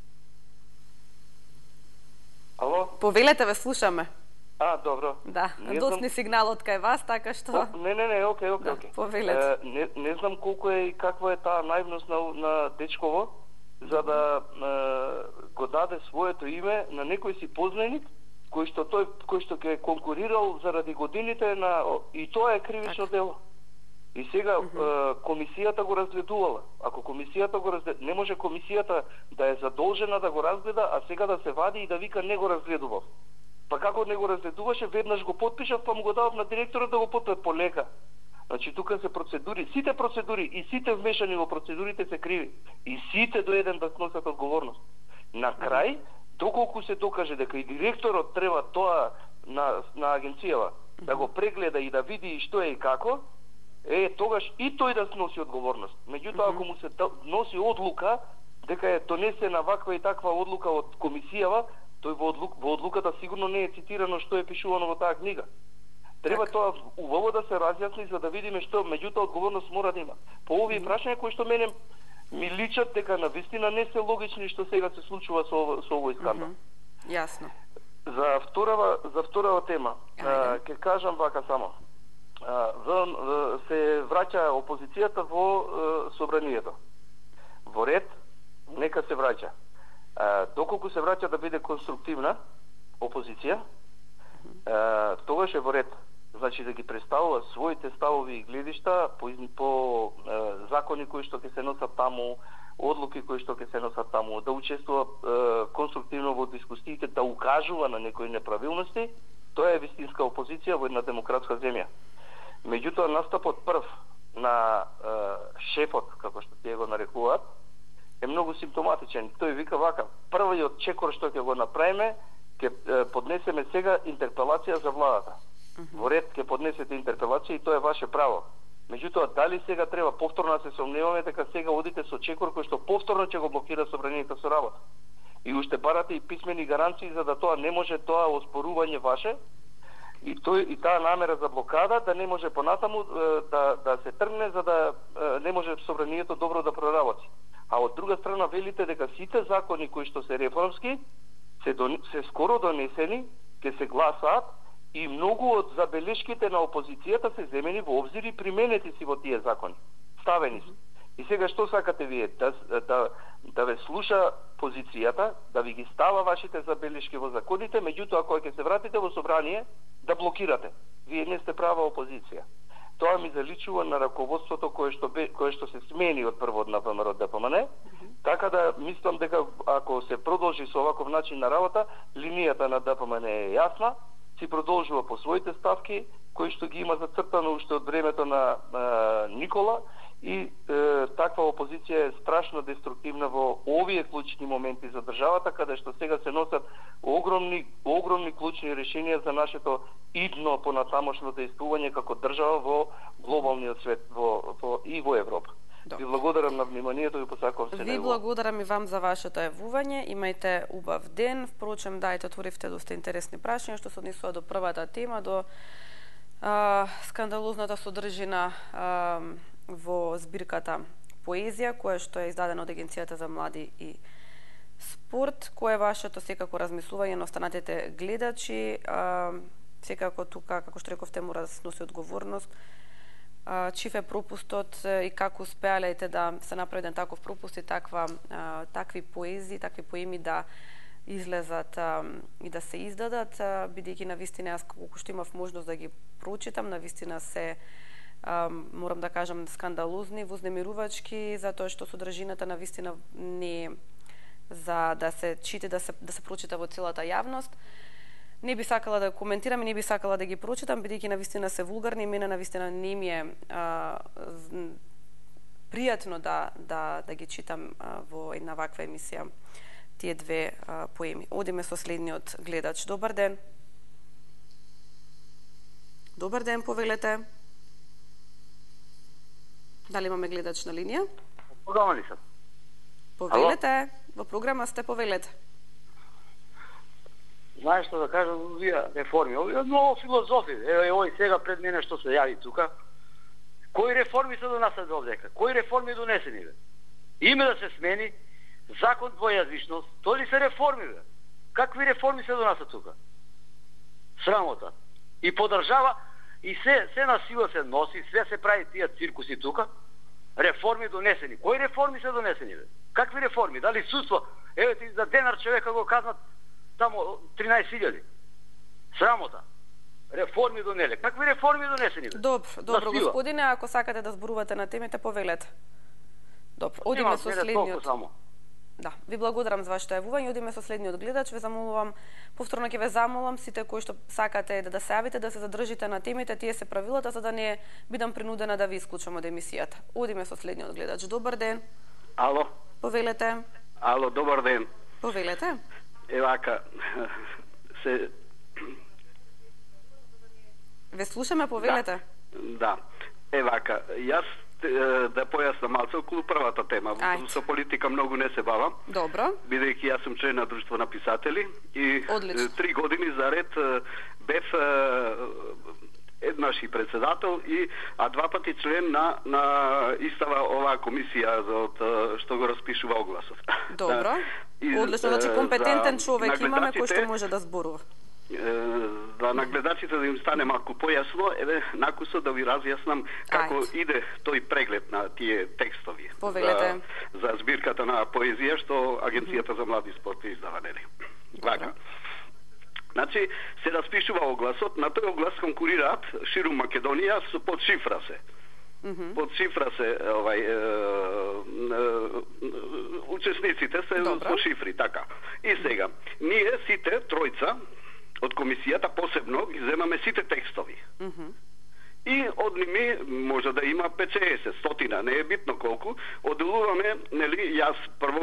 Ало? Повелете, ве слушаме. А, добро. Да, не доцни знам... сигнал од кај вас, така што... О, не, не, не, окей, окей, да, окей. Повелете. Е, не, не знам колку е и каква е таа наивност на, на дечково, за да е, го даде своето име на некој си познаник, кој што тој кој што ќе конкурирал заради годините на и тоа е кривично така. Дело. И сега uh -huh. комисијата го разгледувала. Ако комисијата го разгледа, не може комисијата да е задолжена да го разгледа, а сега да се вади и да вика не го разгледував. Па како не го разгледуваше, веднаш го потпишав, па му го давав на директорот да го потпишат полека. Значи тука се процедури, сите процедури и сите вмешани во процедурите се криви. И сите до еден да сносат одговорност. На крај, доколку се докаже дека и директорот треба тоа на, на агенцијава да го прегледа и да види што е и како, е, тогаш и тој да сноси одговорност. Меѓутоа, ако му се носи одлука, дека е донесена ваква и таква одлука од комисијава, тој во, одлук, во одлуката сигурно не е цитирано што е пишувано во таа книга. Треба так. Тоа убаво да се разјасни за да видиме што, меѓутоа одговорност мора да има. По овие прашања кои што мене ми личат дека на вистина не се логични што сега се случува со, со овој скандал. Mm -hmm. Јасно. За вторава, за вторава тема, ќе кажам вака само. В, се враќа опозицијата во собранието. Во ред, нека се враќа. Доколку се враќа да биде конструктивна опозиција, тогаш е во ред. Значи да ги представува своите ставови и гледишта по, по закони кои што ќе се носат таму, одлуки кои што ќе се носат таму, да учествува конструктивно во дискусиите, да укажува на некои неправилности. Тоа е вистинска опозиција во една демократска земја. Меѓутоа, настапот прв на е, шефот, како што тие го нарекуваат, е многу симптоматичен. Тој вика вака, првиот чекор што ќе го направиме, ќе поднесеме сега интерпелација за владата. Mm -hmm. Во ред ќе поднесете интерпелација и тоа е ваше право. Меѓутоа, дали сега треба повторно да се сомневаме дека сега одите со чекор кој што повторно ќе го блокира собранието со работа. И уште барате и писмени гаранции за да тоа не може тоа оспорување ваше, и тој и таа намера за блокада да не може понатаму да да се тргне за да не може собранието добро да проработи. А од друга страна велите дека сите закони кои што се реформски се дон, се скоро донесени, ќе се гласаат и многу од забелешките на опозицијата се земени во обзир и применети си во тие закони. Ставени се. И сега што сакате вие? Да, да, да ве слуша позицијата, да ви ги става вашите забелешки во законите, меѓутоа кога ќе се вратите во собрание, да блокирате. Вие не сте права опозиција. Тоа ми заличува на раководството кое што бе, кое што се смени од првод на ВМРО Д П М Н. Mm -hmm. Така да мислам дека ако се продолжи со оваков начин на работа, линијата на Д П М Н е јасна, си продолжува по своите ставки кои што ги има зацртано уште од времето на а, Никола. И е, таква опозиција е страшно деструктивна во овие клучни моменти за државата, каде што сега се носат огромни огромни клучни решенија за нашето идно понатамошно действување како држава во глобалниот свет, во, во и во Европа. Добре. Ви благодарам на вниманието и посакувам се Ви благодарам и вам за вашето јавување. Имајте убав ден. Впрочем, дајте отворивте доста интересни прашања што се однесува до првата тема, до а, скандалозната содржина а, во збирката Поезија, која што е издадена од Агенцијата за млади и спорт. Кој е вашето секако размислување на останатите гледачи? А, секако тука, како што рековте, мора да се носи одговорност. А, чив е пропустот и како успеалете да се направи еден таков пропуст и таква, а, такви поезии, такви поеми да излезат а, и да се издадат, бидејќи навистина јас колку што имав можност да ги прочитам, навистина се Um, морам да кажам скандалозни, вознемирувачки, затоа што содржината на вистина не за да се чите, да се да се прочита во целата јавност. Не би сакала да коментирам и не би сакала да ги прочитам, бидејќи на вистина се вулгарни, мене на вистина не ми е а, пријатно да да да ги читам а, во една ваква емисија тие две а, поеми. Одиме со следниот гледач. Добар ден. Добар ден, повелете. Дали имаме гледач на линија? Програма ли сам? Повелете, во програма сте, повелете. Знаеш што да кажам, овие реформи, овие многу филозофи, еве овој сега пред мене што се јави тука. Кои реформи се донесени овдека? Кои реформи донесени бе? Име да се смени, закон двојазичност, тоа ли се реформи бе? Какви реформи се донесат тука? Срамота. И подржава, и се, се на сила се носи, све се прави тие циркуси тука. Реформи донесени. Кои реформи се донесени бе? Какви реформи? Дали судство? Еве ти за денар човека го казнат само тринаесет илјади. Срамота. Реформи донеле. Какви реформи донесени бе? Добро, добро господине, ако сакате да зборувате на темите, повелете. Добро, одиме со следниот. Да, ви благодарам за вашето јавување, одиме со следниот гледач, ве замолувам, повторно ќе ве замолам сите кои што сакате да, да се јавите, да се задржите на темите, тие се правилата, за да не бидам принудена да ви исклучам од емисијата. Одиме со следниот гледач. Добар ден. Ало. Повелете. Ало, добар ден. Повелете. Евака, се... Ве слушаме, повелете. Да, да. Евака, јас да појаснам малце околу првата тема. Ајде. Со политика многу не се бавам. Добро. Бидејќи јас сум член на Друштво на писатели и Одлично. три години заред бев еднаш и председател и а два пати член на на истава оваа комисија за од што го распишува огласот. Добро. И, Одлично, значи компетентен човек имаме кој што може да зборува. За нагледачите да им стане малку појасно, еве накусо да ви разјаснам како Ајд. иде тој преглед на тие текстови. Повелете. За, за збирката на поезија што Агенцијата за млади спорт издава, нели? Вака. Значи, се распишува огласот, на тој оглас конкурираат ширум Македонија со под шифра се. Mm -hmm. Под шифра се овај е, е, учесниците се Добро. со шифри, така. И сега, ние сите тројца од комисијата посебно ги земаме сите текстови. Mm -hmm. И од ними може да има петдесет, стотина, не е битно колку, оделуваме, нели, јас прво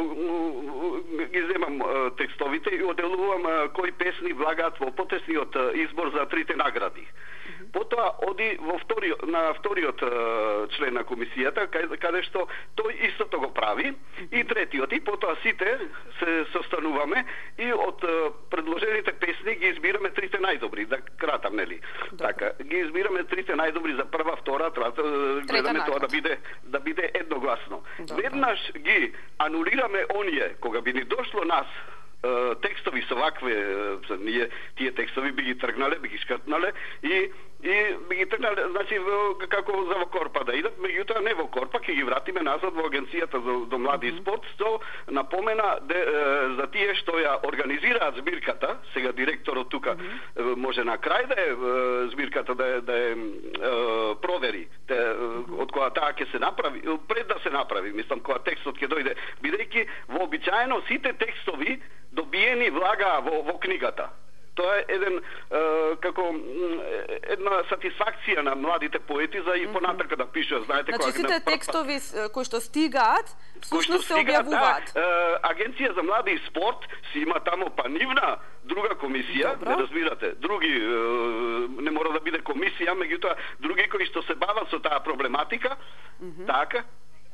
ги земам е, текстовите и оделувам е, кои песни влагаат во потесниот избор за трите награди. Потоа оди во вториот, на вториот е, член на комисијата, каде, каде што тој истото го прави, и третиот, и потоа сите се состануваме и од е, предложените песни ги избираме трите најдобри, да кратам, нели? Добре. Така, ги избираме трите најдобри за прва, втора, трета, гледаме тоа да биде да биде едногласно. Добре. Веднаш ги анулираме оние кога би ни дошло нас текстови со вакве, ние тие текстови би ги тргнале, би ги скртнале и и би ги тргнале, значи како за во Корпа да идат, меѓутоа не во Корпа, ќе ги вратиме назад во Агенцијата за до млади и спорт, што напомена де, за тие што ја организираат збирката, сега директорот тука mm -hmm. може на крај да е збирката да да е провери, да, mm -hmm. од која таа ќе се направи, пред да се направи, мислам кога текстот ќе дојде, бидејќи вообичаено сите текстови добиени влага во, во книгата. Тоа е еден е, како една сатисфакција на младите поети за и понатака да пишат, знаете, значи сите на... текстови кои што стигаат, всушност се објавуваат. Да, Агенција за млади и спорт си има таму па нивна друга комисија, не разбирате, други е, не мора да биде комисија, меѓутоа други кои што се бават со таа проблематика. Mm -hmm. Така.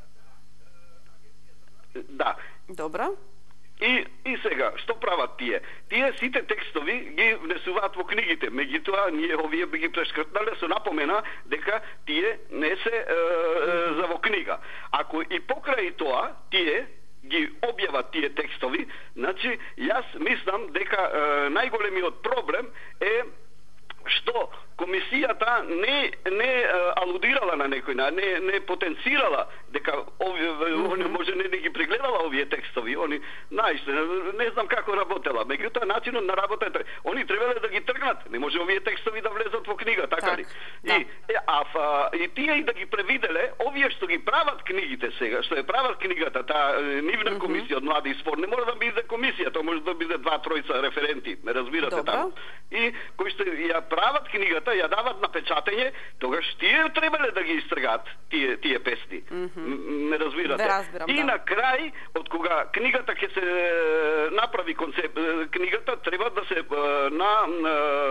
Да. Добро. И, и сега, што прават тие? Тие сите текстови ги внесуваат во книгите, меѓутоа ние овие би ги прешкртнале со напомена дека тие не се е, е, за во книга. Ако и покрај тоа тие ги објават тие текстови, значи јас мислам дека е, најголемиот проблем е што комисијата не не алудирала на некој, не не потенцирала дека овие mm -hmm. може не, не ги прегледала овие текстови, они најште не знам како работела, меѓутоа начинот на работа е они требале да ги тргнат, не може овие текстови да влезат во книга, така так, ли? Да. И а и тие и да ги превиделе овие што ги прават книгите сега, што е прават книгата, таа нивна mm -hmm. комисија од млади и спорт, не мора да биде комисија, тоа може да биде два тројца референти, ме разбирате таму. И кои што ја прават книгата, ја дават на печатење, тогаш тие требале да ги истргаат тие тие песни. Mm -hmm. Ме разбирате? Разбирам, и да. на крај, од кога книгата ќе се направи концеп, книгата треба да се на, на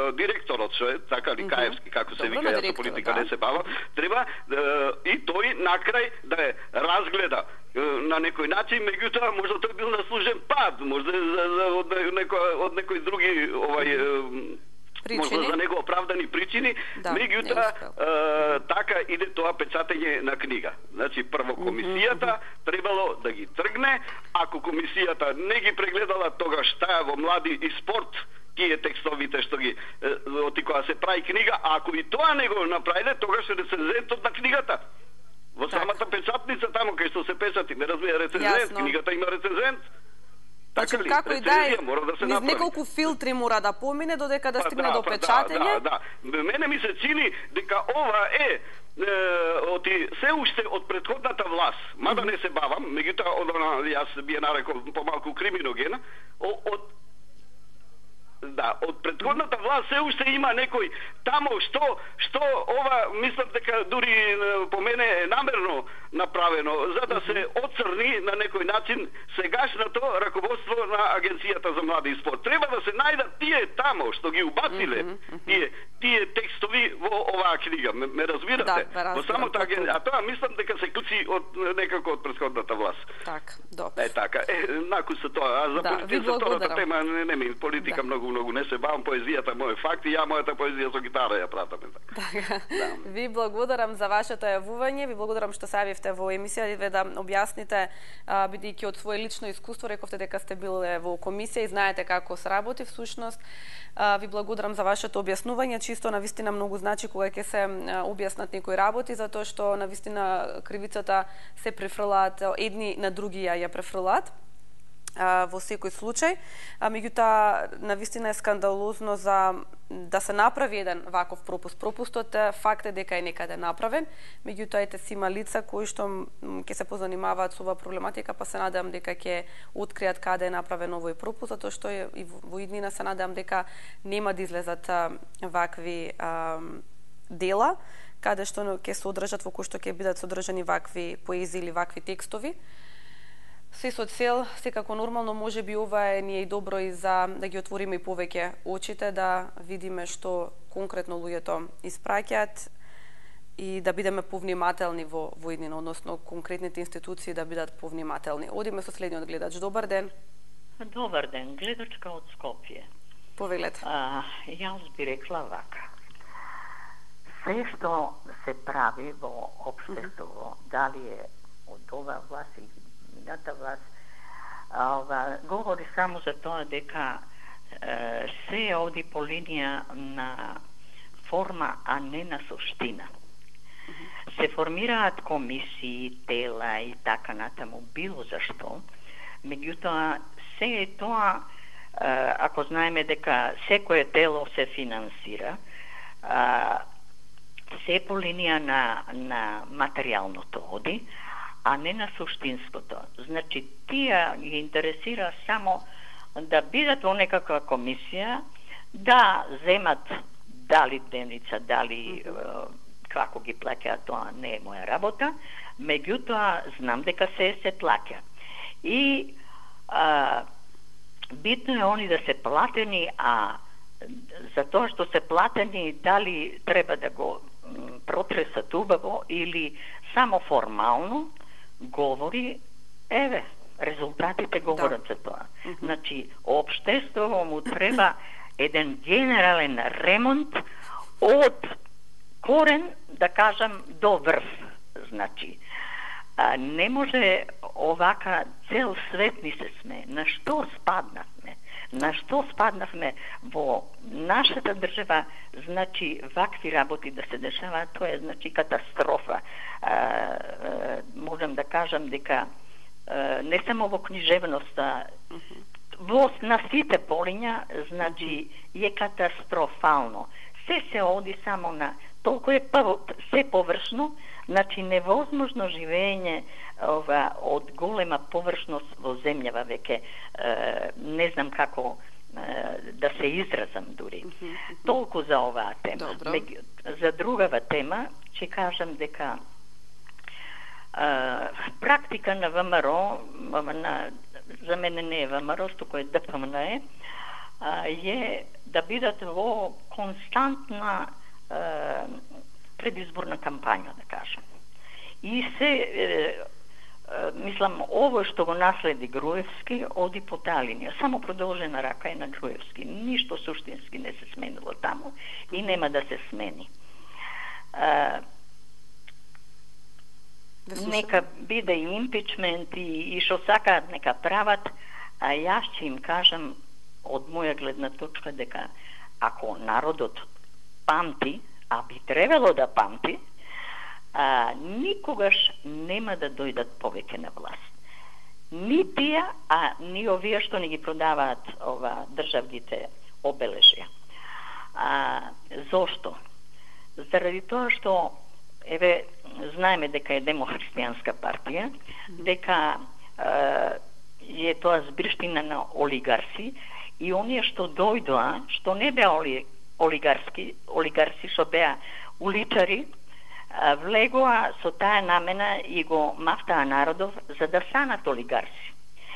директорот што е, така ли, Каевски, како се Добро, вика, на јас со директор, политика да. не се бавам, треба е, и тој накрај да е разгледа е, на некој начин, меѓутоа можда тој бил наслужен пад, можда за, за, од, некој, од некој други овај е, Причини? можда за него оправдани причини, Да, меѓутоа е, така иде тоа печатење на книга. Значи прво комисијата требало да ги тргне, ако комисијата не ги прегледала, тогаш таа во Млади и спорт тие текстовите што ги оти кога се прави книга, а ако и тоа не го направиле, тогаш рецензентот на книгата во самата печатница тамо кај што се печати, ме разбира, рецензент, Јасно. книгата има рецензент. Значи, ли? како и да е, Рецензија мора да се низ направи. неколку филтри мора да помине додека да Па стигне да, до па печатење. Да, да, да. Мене ми се чини дека ова е, е оти се уште од претходната власт, мада не се бавам, меѓутоа од она јас би ја нарекол помалку криминогена, о- од да, од претходната власт се уште има некој тамо што што ова мислам дека дури е, по мене е намерно направено за да се оцрни на некој начин сегашното раководство на Агенцијата за млади и спорт. Треба да се најдат тие тамо што ги убациле тие тие текстови во оваа книга. Ме, ме разбирате? Да, разбирам, во самата потпуно. агенција, а тоа мислам дека се клучи од некако од претходната власт. Така, добро. Е така, е, наку се тоа. А за Да, ви политика, за втората благодарам. тема не, не ми политика Да. многу многу не се бавам, поезијата мој факт и ја мојата поезија со гитара ја пратаме така. Така. Ви благодарам за вашето јавување, ви благодарам што се јавивте во емисија да објасните, а, бидејќи од свое лично искуство рековте дека сте биле во комисија и знаете како се работи всушност. А, ви благодарам за вашето објаснување, чисто навистина многу значи кога ќе се а, објаснат некои работи, затоа што навистина кривицата се префрлаат едни на други ја ја префрлаат во секој случај, а меѓутоа навистина е скандалозно за да се направи еден ваков пропуст. Пропустот е факт е дека е некаде направен, меѓутоа ете си има лица кои што ќе се позанимаваат со оваа проблематика, па се надевам дека ќе откријат каде е направен овој пропуст, затоа што е, и во иднина се надевам дека нема да излезат а, вакви а, дела, каде што ќе се одржат во кои што ќе бидат содржани вакви поезии или вакви текстови. Се со цел, секако нормално, може би ова е ние и добро и за да ги отвориме и повеќе очите, да видиме што конкретно луѓето испраќаат и да бидеме повнимателни во во иднина, односно конкретните институции да бидат повнимателни. Одиме со следниот гледач. Добар ден. Добар ден, гледачка од Скопје. Повелете. А, јас би рекла вака. Се што се прави во општеството, дали е од ова власт или мината власт, ова говори само за тоа дека е, се оди по линија на форма, а не на суштина. Се формираат комисии, тела и така натаму, било зашто, меѓутоа се е тоа, е, ако знаеме дека секое тело се финансира, а, се по линија на, на материјалното оди, а не на суштинското. Значи, тие ги интересира само да бидат во некаква комисија, да земат дали дневница, дали mm -hmm. како ги плаќаат, тоа не е моја работа, меѓутоа знам дека се се плаќа. И а, битно е они да се платени, а за тоа што се платени, дали треба да го протресат убаво или само формално, говори, еве, резултатите говорат да. за тоа. Mm -hmm. Значи, општеството му треба еден генерален ремонт од корен, да кажам, до врв. Значи, а, не може овака цел свет ни се сме. На што спаднавме? На што спаднавме во нашата држава? Значи, вакви работи да се дешаваат, тоа е, значи, катастрофа. А, а, можам да кажам дека а, не само во книжевноста, во на сите полиња, значи, е катастрофално. Се се оди само на толку е се површно, значи невозможно живење ова од голема површност во земјава веќе, е, не знам како е, да се изразам дури. Mm -hmm. Толку за оваа тема. Меѓу, за другава тема ќе кажам дека е, практика на ВМРО, на, за мене не е ВМРО, туку е ДПМН е, е да бидат во константна е, предизборна кампања, да кажем. И се, е, е, мислам, ово што го наследи Груевски, оди по таа линија. Само продолжена рака е на Груевски. Ништо суштински не се сменило таму и нема да се смени. Е, нека биде и импичмент и, и што сакаат нека прават, а јас ќе им кажам од моја гледна точка дека ако народот памти, а би требало да памти, а, никогаш нема да дојдат повеќе на власт. Ни тие, а ни овие што не ги продаваат ова државните обележја. А, зошто? Заради тоа што еве знаеме дека е демохристијанска партија, дека е, е тоа збирштина на олигарси и оние што дојдоа, што не беа оли, олигарски, олигарси што беа уличари, влегоа со таа намена и го мафтаа народов за да станат олигарси.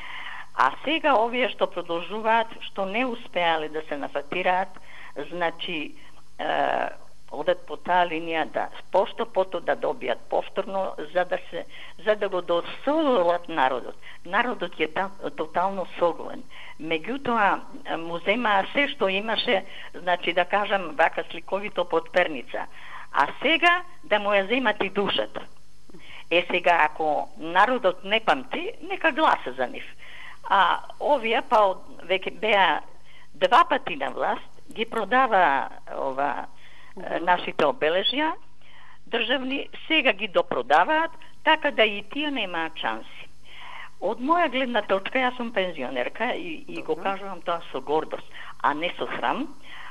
А сега овие што продолжуваат, што не успеале да се нафатираат, значи е, одат по таа линија да поштопото да добијат повторно за да се за да го досолат народот. Народот е та, тотално соглен. Меѓутоа му земаа се што имаше, значи да кажам вака сликовито под перница. А сега да му ја земат и душата. Е сега ако народот не памти, нека гласа за нив. А овие па веќе беа два пати на власт, ги продава ова нашите обележја државни, сега ги допродаваат, така да и тие немаат шанси. Од моја гледна точка, јас сум пензионерка и, и го кажувам тоа со гордост, а не со срам.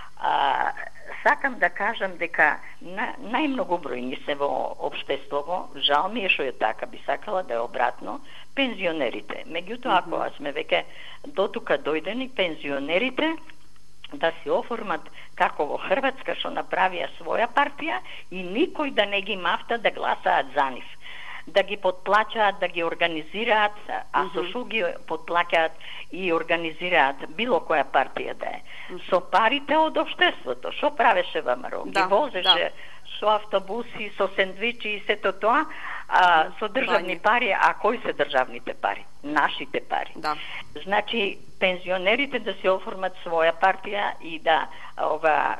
А, сакам да кажам дека на, најмногу бројни се во општеството, жал ми е што е така, би сакала да е обратно, пензионерите. Меѓутоа, ако сме веќе дотука дојдени, пензионерите да се оформат како во Хрватска што направија своја партија и никој да не ги мафта да гласаат за нив. Да ги подплачаат, да ги организираат, а со шо ги подплаќаат и организираат било која партија да е. Со парите од општеството, што правеше ВМРО? Да, ги возеше да. Со автобуси, со сендвичи и сето тоа, а, со државни пари, а кои се државните пари? Нашите пари. Да. Значи, пензионерите да се оформат своја партија и да ова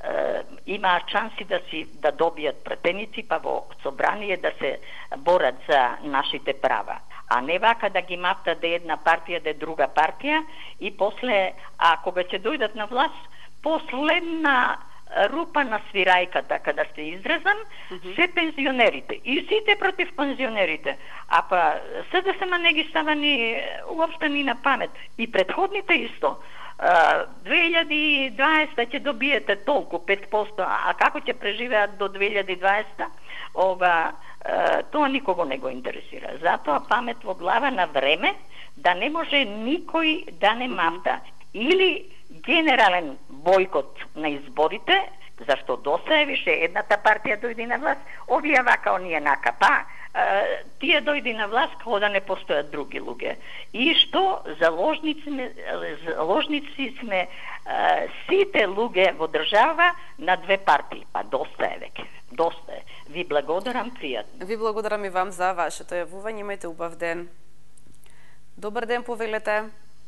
имаат шанси да си да добијат пратеници, па во собрание да се борат за нашите права. А не вака да ги мафта да една партија, да друга партија и после, а кога ќе дојдат на власт, последна рупа на свирајката, када се изразам, mm -hmm. се пензионерите. И сите против пензионерите. А па СДСМ не ги става ни уопште ни на памет. И предходните исто. две илјади и дваесета ќе добиете толку, пет проценти, а како ќе преживеат до две илјади и дваесета, ова, тоа никого не го интересира. Затоа памет во глава на време, да не може никој да не мафта. Или генерален бойкот на изборите, зашто доста е више едната партија дојди на власт, овие вака, оние нака, па, тие дојди на власт како да не постојат други луѓе. И што заложници, заложници сме а, сите луѓе во држава на две партии. Па доста е веќе, доста е. Ви благодарам, пријатно. Ви благодарам и вам за вашето јавување, имајте убав ден. Добар ден, повелете.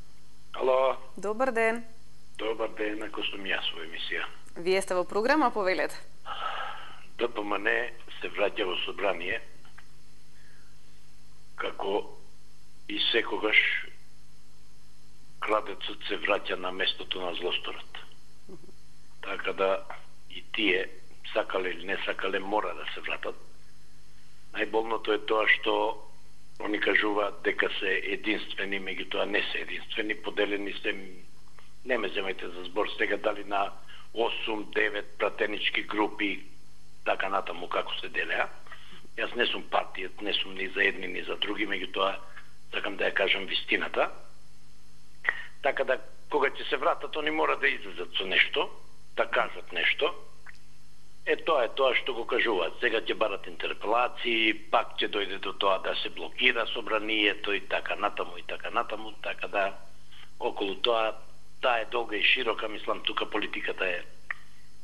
Ало. Добар ден. Добар ден, ако сум јас во емисија. Вие сте во програма, повелете. ДПМН се враќа во собрание како и секогаш крадецот се враќа на местото на злосторот. Mm -hmm. Така да и тие, сакале или не сакале, мора да се вратат. Најболното е тоа што они кажуваат дека се единствени, меѓутоа не се единствени, поделени се, не ме земајте за збор сега, дали на осум девет пратенички групи, така натаму како се делеа. Јас не сум партијат, не сум ни за едни, ни за други, меѓутоа сакам да ја кажам вистината. Така да, кога ќе се вратат, они мора да излезат со нешто, да кажат нешто. Е, тоа е тоа што го кажуваат. Сега ќе барат интерпелации, пак ќе дојде до тоа да се блокира собранието и така натаму и така натаму, така да околу тоа, таа е долга и широка, мислам, тука политиката е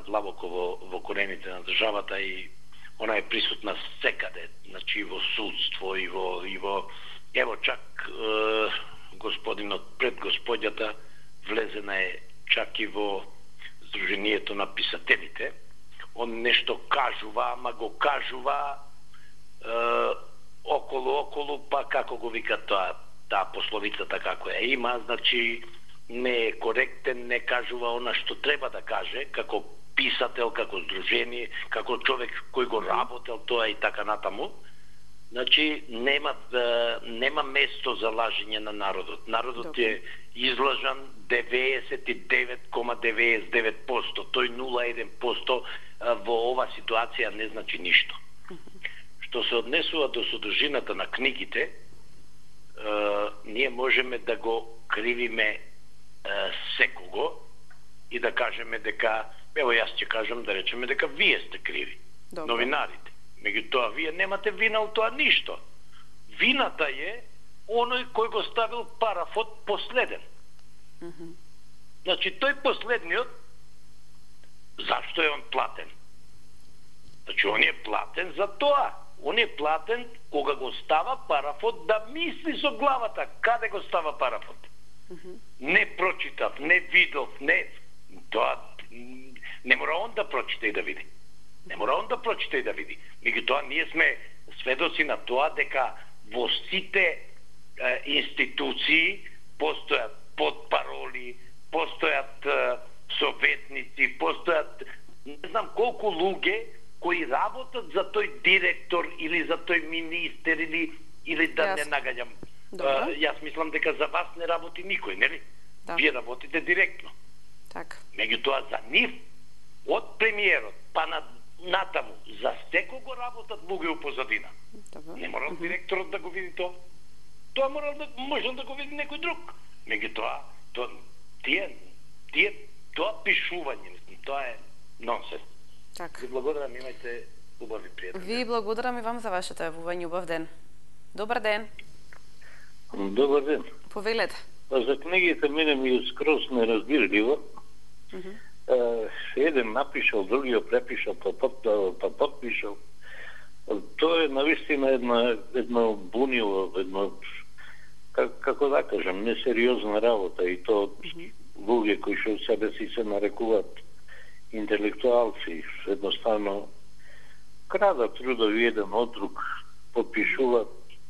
длабоко во, во корените на државата и она е присутна секаде, значи во судство и во и во ево чак е, господинот пред господјата влезена е чак и во Сдруженијето на писателите. Он нешто кажува, ама го кажува е, околу околу, па како го вика тоа таа пословицата како ја има, значи не е коректен, не кажува она што треба да каже, како писател, како здружение, како човек кој го работел тоа и така натаму. Значи нема нема место за лажење на народот. Народот е излажан деветдесет и девет zarez деветдесет и девет проценти. Тој нула zarez еден проценти во ова ситуација не значи ништо. Што се однесува до содржината на книгите, е, ние можеме да го кривиме е, секого и да кажеме дека, ево јас ќе кажам да речеме дека вие сте криви, Добре. новинарите. Меѓутоа, вие немате вина од тоа ништо. Вината е оној кој го ставил парафот последен. Mm -hmm. Значи, тој последниот, зашто е он платен? Значи, он е платен за тоа. Он е платен кога го става парафот да мисли со главата. Каде го става парафот? Mm -hmm. Не прочитав, не видов, не... Тоа... Не мора он да прочита и да види. Не мора он да прочита и да види. Меѓутоа, ние сме сведоци на тоа дека во сите е, институции постојат подпароли, постојат е, советници, постојат не знам колку луѓе кои работат за тој директор или за тој министер или или да јас. не нагаѓам. Uh, јас мислам дека за вас не работи никој, нели? Да. Вие работите директно. Така. Меѓутоа за нив од премиерот па на натаму за секого работат луѓе у позадина. Добро. Не мора директорот да го види тоа. Тоа мора да може да го види некој друг. Меѓутоа, тоа тие тие тоа пишување, тоа е нонсенс. Така. Ви благодарам, имајте убави пријатели. Ви благодарам и вам за вашето јавување, убав ден. Добар ден. Добар ден. Повелете. Па за книгите мене ми е скроз неразбирливо. Mm -hmm. Еден напишал, другиот препишал, па, па, па подпишал. Тоа е навистина една, едно бунило, едно, как, како да кажам, несериозна работа и то mm -hmm. луѓе кои што себе си се нарекуваат интелектуалци, едноставно крадат трудови еден од друг, подпишуваат.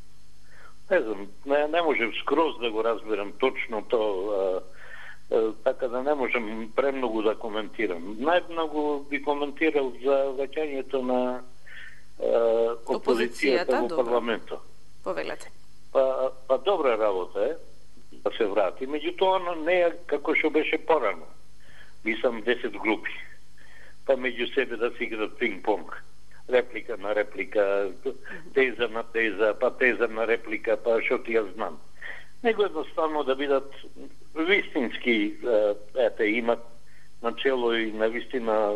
Не знам, не, не можем скроз да го разберам точно тоа, така да не можем премногу да коментирам. Најмногу би коментирал за враќањето на е, опозицијата во парламентот. Повелете. Па, па добра работа е да се врати, меѓутоа не е како што беше порано. Мислам десет групи, па меѓу себе да си играат пинг-понг. Реплика на реплика, теза на теза, па теза на реплика, па што ти ја знам. Него едноставно да бидат вистински, ете, имат начело и на вистина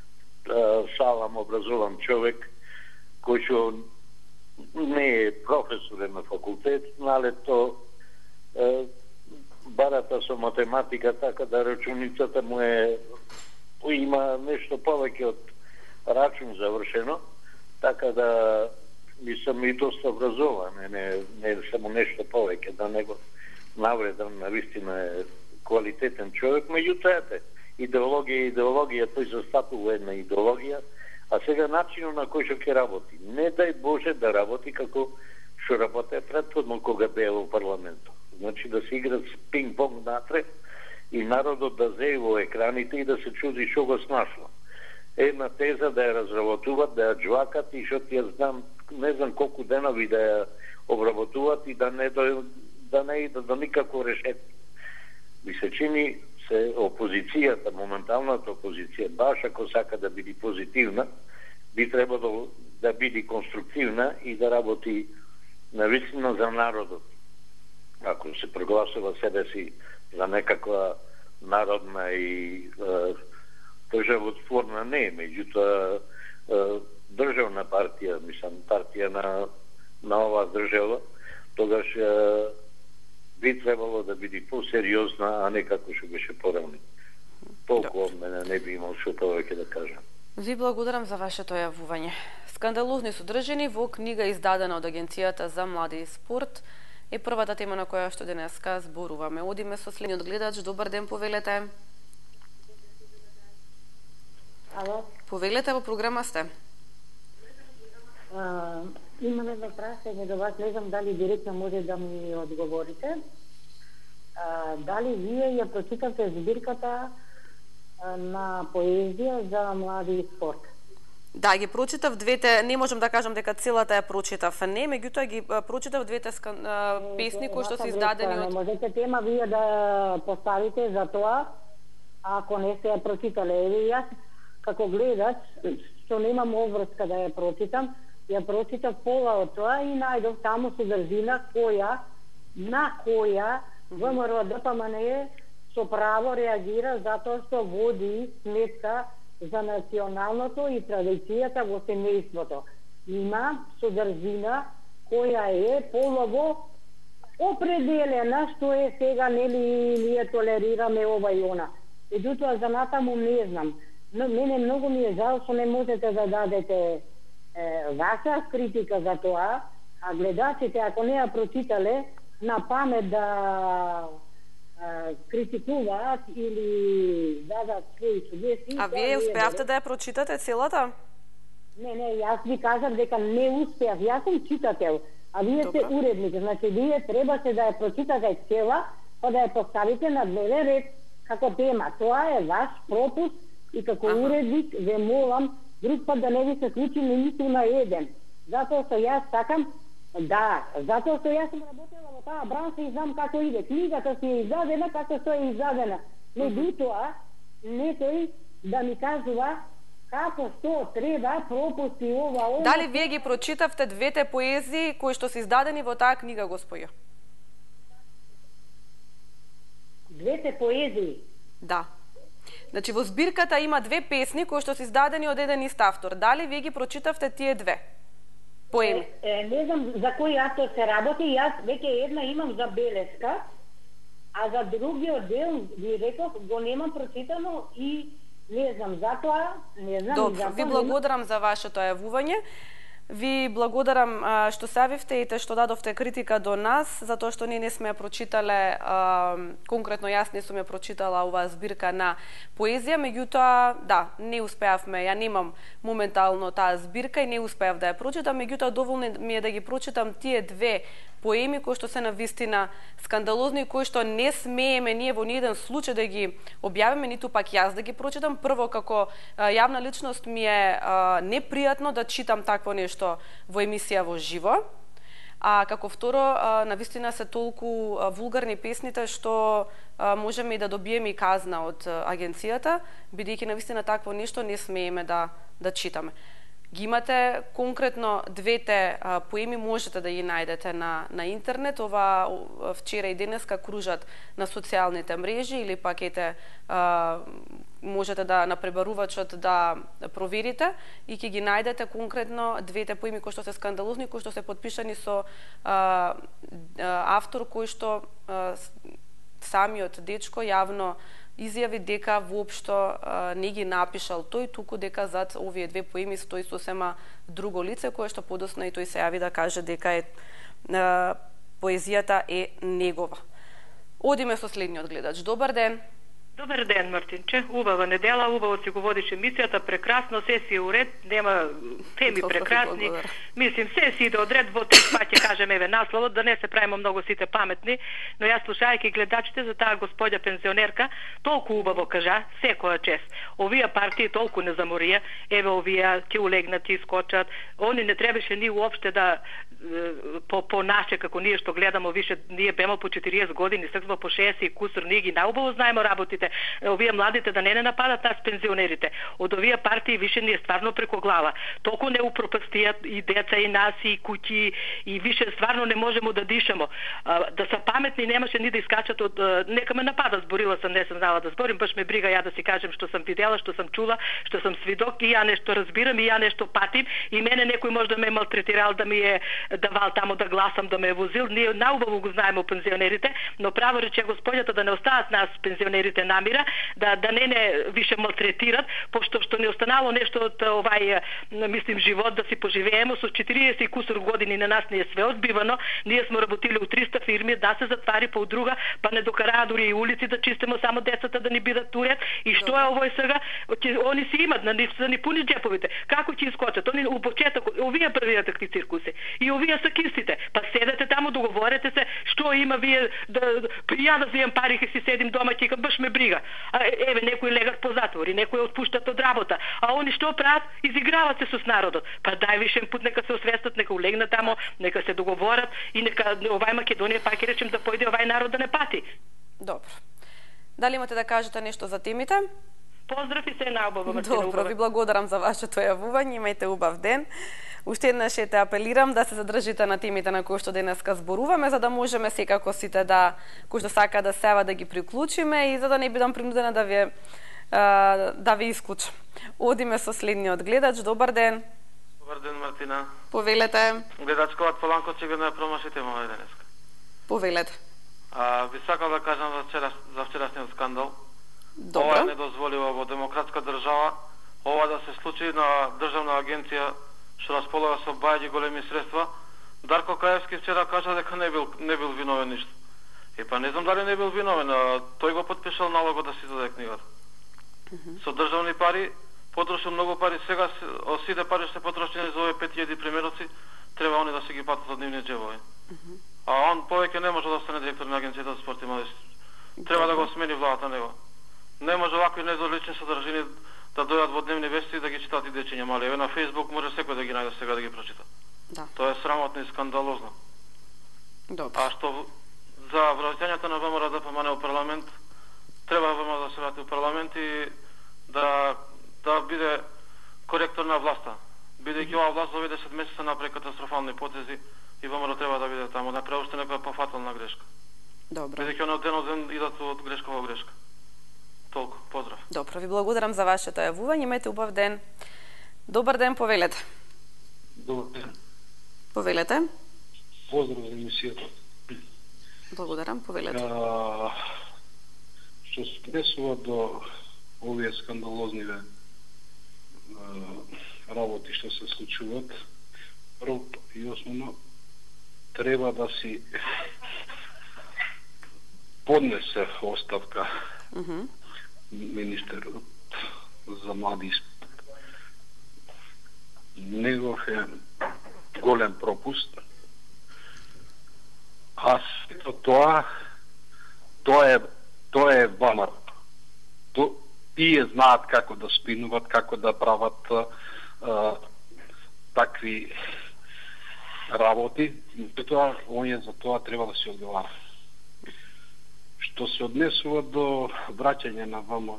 салам образован човек, кој што не е професор на факултет, але то е, барата со математика, така да рачуницата му е, има нешто повеќе од рачун завршено, така да мислам и доста образован, не, не, не само нешто повеќе, да него навредам, навистина е квалитетен човек, меѓутоа идеологија, идеологија, тој застапува една идеологија, а сега начинот на кој што ќе работи. Не дај Боже да работи како што работе претходно кога беа во парламентот. Значи да се играат пинг-понг натре и народот да зее во екраните и да се чуди што го снашло. Една теза да ја разработуваат, да ја џвакат и што ти ја знам, не знам колку денови да ја обработуваат и да не до, да не иде до никакво решение. Ми се чини се опозицијата, моменталната опозиција, баш ако сака да биде позитивна, би требало да биде конструктивна и да работи навистина за народот. Ако се прогласува себе си за некаква народна и е, државотворна не, меѓутоа државна партија, мислам, партија на, на оваа држава, тогаш е, би требало да биде посериозна, а не како што беше порано. Толку од мене не би имал што повеќе да кажам. Ви благодарам за вашето јавување. Скандалозни содржини во книга издадена од Агенцијата за млади и спорт е првата тема на која што денеска зборуваме. Одиме со следниот гледач. Добар ден, повелете. Ало? Повелете, во програма сте. А, имам едно прашање до вас, не знам дали директно може да ми одговорите. А, дали вие ја прочитавте збирката а, на поезија за млади и спорт? Да, ги прочитав двете, не можам да кажам дека целата ја прочитав, не, меѓутоа ги прочитав двете скан, а, песни кои што се издадени од... Не можете тема вие да поставите за тоа, ако не сте ја прочитале. Еви јас, како гледач, што немам обврска да ја прочитам, ја прочитав пола од тоа и најдов таму содржина која, на која ВМРО ДПМНЕ со право реагира затоа што води сметка за националното и традицијата во семејството. Има содржина која е полово определена што е сега, нели ние толерираме ова и она. Меѓутоа за натаму не знам. Но мене многу ми е жал што не можете да дадете е, ваша критика за тоа, а гледачите ако не ја прочитале на памет да критикуваат или дадат своји сугестии. А вие успеавте да ја прочитате целата? Не, не, јас ви кажам дека не успеав. Јас сум читател, а вие сте уредник. Значи, вие требаше да ја прочитате цела, па да ја поставите на дневен ред како тема. Тоа е ваш пропуск и како ага. уредник ве молам друг пат да не ви се случи ниту на еден. Затоа што јас сакам, да, затоа што јас сум работела во таа бранша и знам како иде. Книгата си е издадена како што е издадена. Меѓутоа, некој да ми кажува како што треба пропусти ова ова. Дали вие ги прочитавте двете поезии кои што се издадени во таа книга, господја? Двете поезии? Да. Значи во збирката има две песни кои што се издадени од еден ист автор. Дали вие ги прочитавте тие две поеми? Е, е, не знам за кој автор се работи, јас веќе една имам за белеска, а за другиот дел ви реков го немам прочитано и не знам затоа, не знам. Добро, ви благодарам за вашето јавување. Ви благодарам а, што се јавивте и те што дадовте критика до нас, затоа што ние не сме ја прочитале, а, конкретно јас не сум ја прочитала оваа збирка на поезија, меѓутоа, да, не успеавме, ја немам моментално таа збирка и не успеав да ја прочитам, меѓутоа доволно ми е да ги прочитам тие две поеми кои што се навистина скандалозни и кои што не смееме ние во ниеден случај да ги објавиме, ниту пак јас да ги прочитам. Прво, како а, јавна личност ми е а, непријатно да читам такво нешто во емисија во живо. А како второ, а, навистина се толку а, вулгарни песните што а, можеме и да добиеме и казна од а, агенцијата, бидејќи навистина такво нешто не смееме да да читаме. Ги имате конкретно двете а, поеми, можете да ги најдете на, на интернет. Ова вчера и денеска кружат на социјалните мрежи или пак ете а, можете да на пребарувачот да проверите и ќе ги најдете конкретно двете поеми кои што се скандалозни, кои што се подпишани со а, а, автор кој што а, самиот дечко јавно изјави дека воопшто а, не ги напишал тој, туку дека зад овие две поеми стои сосема друго лице кое што подосна и тој се јави да каже дека е а, поезијата е негова. Одиме со следниот гледач. Добар ден. Добар ден, Мартинче. Убава недела, убаво си го водиш емисијата, прекрасно, се си уред, нема теми прекрасни. Мислим, се си иде одред, во три па ќе кажеме еве насловот, да не се правиме многу сите паметни, но јас слушајќи гледачите за таа господја пензионерка, толку убаво кажа, секоја чест. Овие партии толку не заморија, еве овие ќе улегнат и скочат. Они не требаше ни уопште да по, по наше, како ние што гледамо више, ние бемо по четириесет години, секој по шеесет и кусур, ние ги наубаво знаеме работите. Овие младите да не не нападат нас пензионерите. Од овие партии више ни е стварно преко глава. Толку не упропастијат и деца и нас и куќи и више стварно не можемо да дишемо. Да се паметни немаше ни да искачат од нека ме нападат, зборила сам, не сам знала да зборим, баш ме брига ја да си кажем што сам видела, што сам чула, што сам свидок и ја нешто разбирам и ја нешто патим и мене некој може да ме малтретирал, да ми е да вал тамо да гласам да ме е возил. Ние наубаво го знаеме пензионерите, но право рече господјата да не остават нас пензионерите намира, да да не не више малтретират, пошто што не останало нешто од овај мислим живот да си поживееме со четириесет и кусур години на нас не е све одбивано. Ние сме работили у триста фирми, да се затвари по друга, па не докараа дури и улици да чистимо само децата да ни бидат турет. И што е овој сега? Они си имат, на да ни пуни джеповите. Како ќе искочат? Они у почеток, овие првиот такви циркуси. И овие са кистите. Па седете таму, договорете се што има вие да ја да земам пари ќе си седим дома, ќе баш ме брига. А, еве некои легат по затвори, некои отпуштат од работа. А они што прават? Изиграват се со народот. Па дај вишен пут нека се освестат, нека улегнат тамо, нека се договорат и нека овај Македонија пак ќе речем да појде овај народ да не пати. Добро. Дали имате да кажете нешто за темите? Поздрав и се наубава, Мартина. Добро, ви благодарам за вашето јавување, имајте убав ден. Уште еднаш те апелирам да се задржите на темите на кои што денеска зборуваме, за да можеме секако сите да, кои што сака да сева да ги приклучиме и за да не бидам принудена да ви да ви исклучам. Одиме со следниот гледач. Добар ден. Добар ден, Мартина. Повелете. Гледачкова Поланко очигледно ја промашите ова денеска. Повелете. А, би сакал да кажам за вчера за вчерашниот скандал. Добро. Ова е недозволиво во демократска држава. Ова да се случи на државна агенција што располага со бајаѓи големи средства. Дарко Каевски вчера кажа дека не бил не бил виновен ништо. Е па не знам дали не бил виновен, а тој го потпишал налогот да се издаде книгата. Mm -hmm. Со државни пари потрошил многу пари, сега од сите пари што се потрошени за овие пет илјади примероци, треба они да се ги платат од нивни џебови. Mm -hmm. А он повеќе не може да стане директор на Агенцијата за спорт и младежи. Треба да го смени владата него. Не може вакви недолични содржини да дојдат во дневни вести и да ги читат и дечиња мали. Еве на Facebook може секој да ги најде сега да ги прочита. Да. Тоа е срамотно и скандалозно. Добро. А што за враќањето на ВМРО да помане во парламент, треба ВМРО да се врати во парламент и да да биде коректор на власта. Бидејќи оваа власт за овие десет месеца направи катастрофални потези и ВМРО треба да биде таму, направи уште некоја пофатална грешка. Добро. Бидејќи они од ден од ден идат од грешка во грешка. Толку, поздрав. Добро, ви благодарам за вашето јавување, имајте убав ден. Добар ден, повелете. Добар ден. Повелете. Поздрав за емисијата. Благодарам, повелете. А, што се однесува до овие скандалозниве работи што се случуваат, прво и основно треба да си поднесе оставка mm -hmm. министерот за млади и спорт. Негов е голем пропуст. А сето тоа тоа е тоа е ВМРО. То тие знаат како да спинуват, како да прават а, такви работи, и тоа оние за тоа треба да се одговара. Што се однесува до враќање на ВМРО,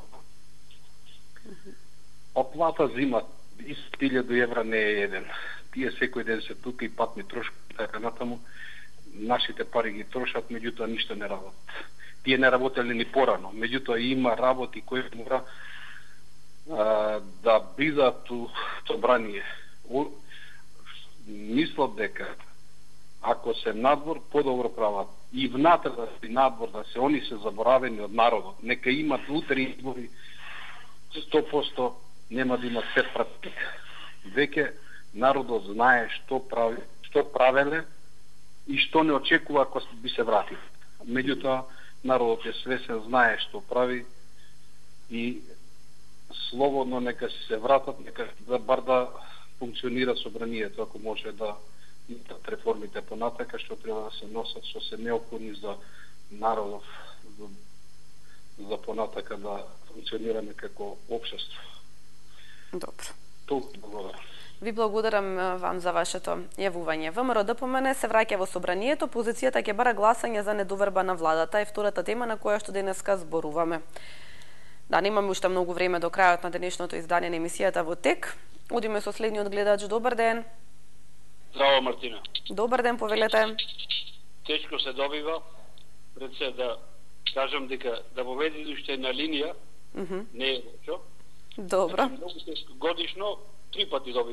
оплата зимат десет илјади евра не е еден. Тие секој ден се тука и патни трошки, така натаму, нашите пари ги трошат, меѓутоа ништо не работат. Тие не работели ни порано, меѓутоа има работи кои мора а, да бидат у собрание. Мислам дека ако се надвор, подобро прават. И внатре да се надвор, да се они се заборавени од народот. Нека имат утре избори, сто проценти нема да имат пет прати. Веќе народот знае што прави, што правеле и што не очекува ако би се врати. Меѓутоа, народот е свесен, знае што прави и слободно нека се вратат, нека да бар да функционира собранието, ако може да идат реформите понатака, што треба да се носат, што се неопходни за народов, за, за понатака да функционираме како општество. Добро. Толку благодарам. Ви благодарам вам за вашето јавување. ВМРО ДПМН се враќа во собранието, позицијата ќе бара гласање за недоверба на владата е втората тема на која што денеска зборуваме. Да, немаме уште многу време до крајот на денешното издание на емисијата во тек. Одиме со следниот гледач. Добар ден. Здраво, Мартина. Добар ден, повелете. Тешко се добива. Пред се да кажам дека да поведи уште една линија, mm -hmm. не е лошо. Добро. Значи, многу тешко. Годишно три пати добивам.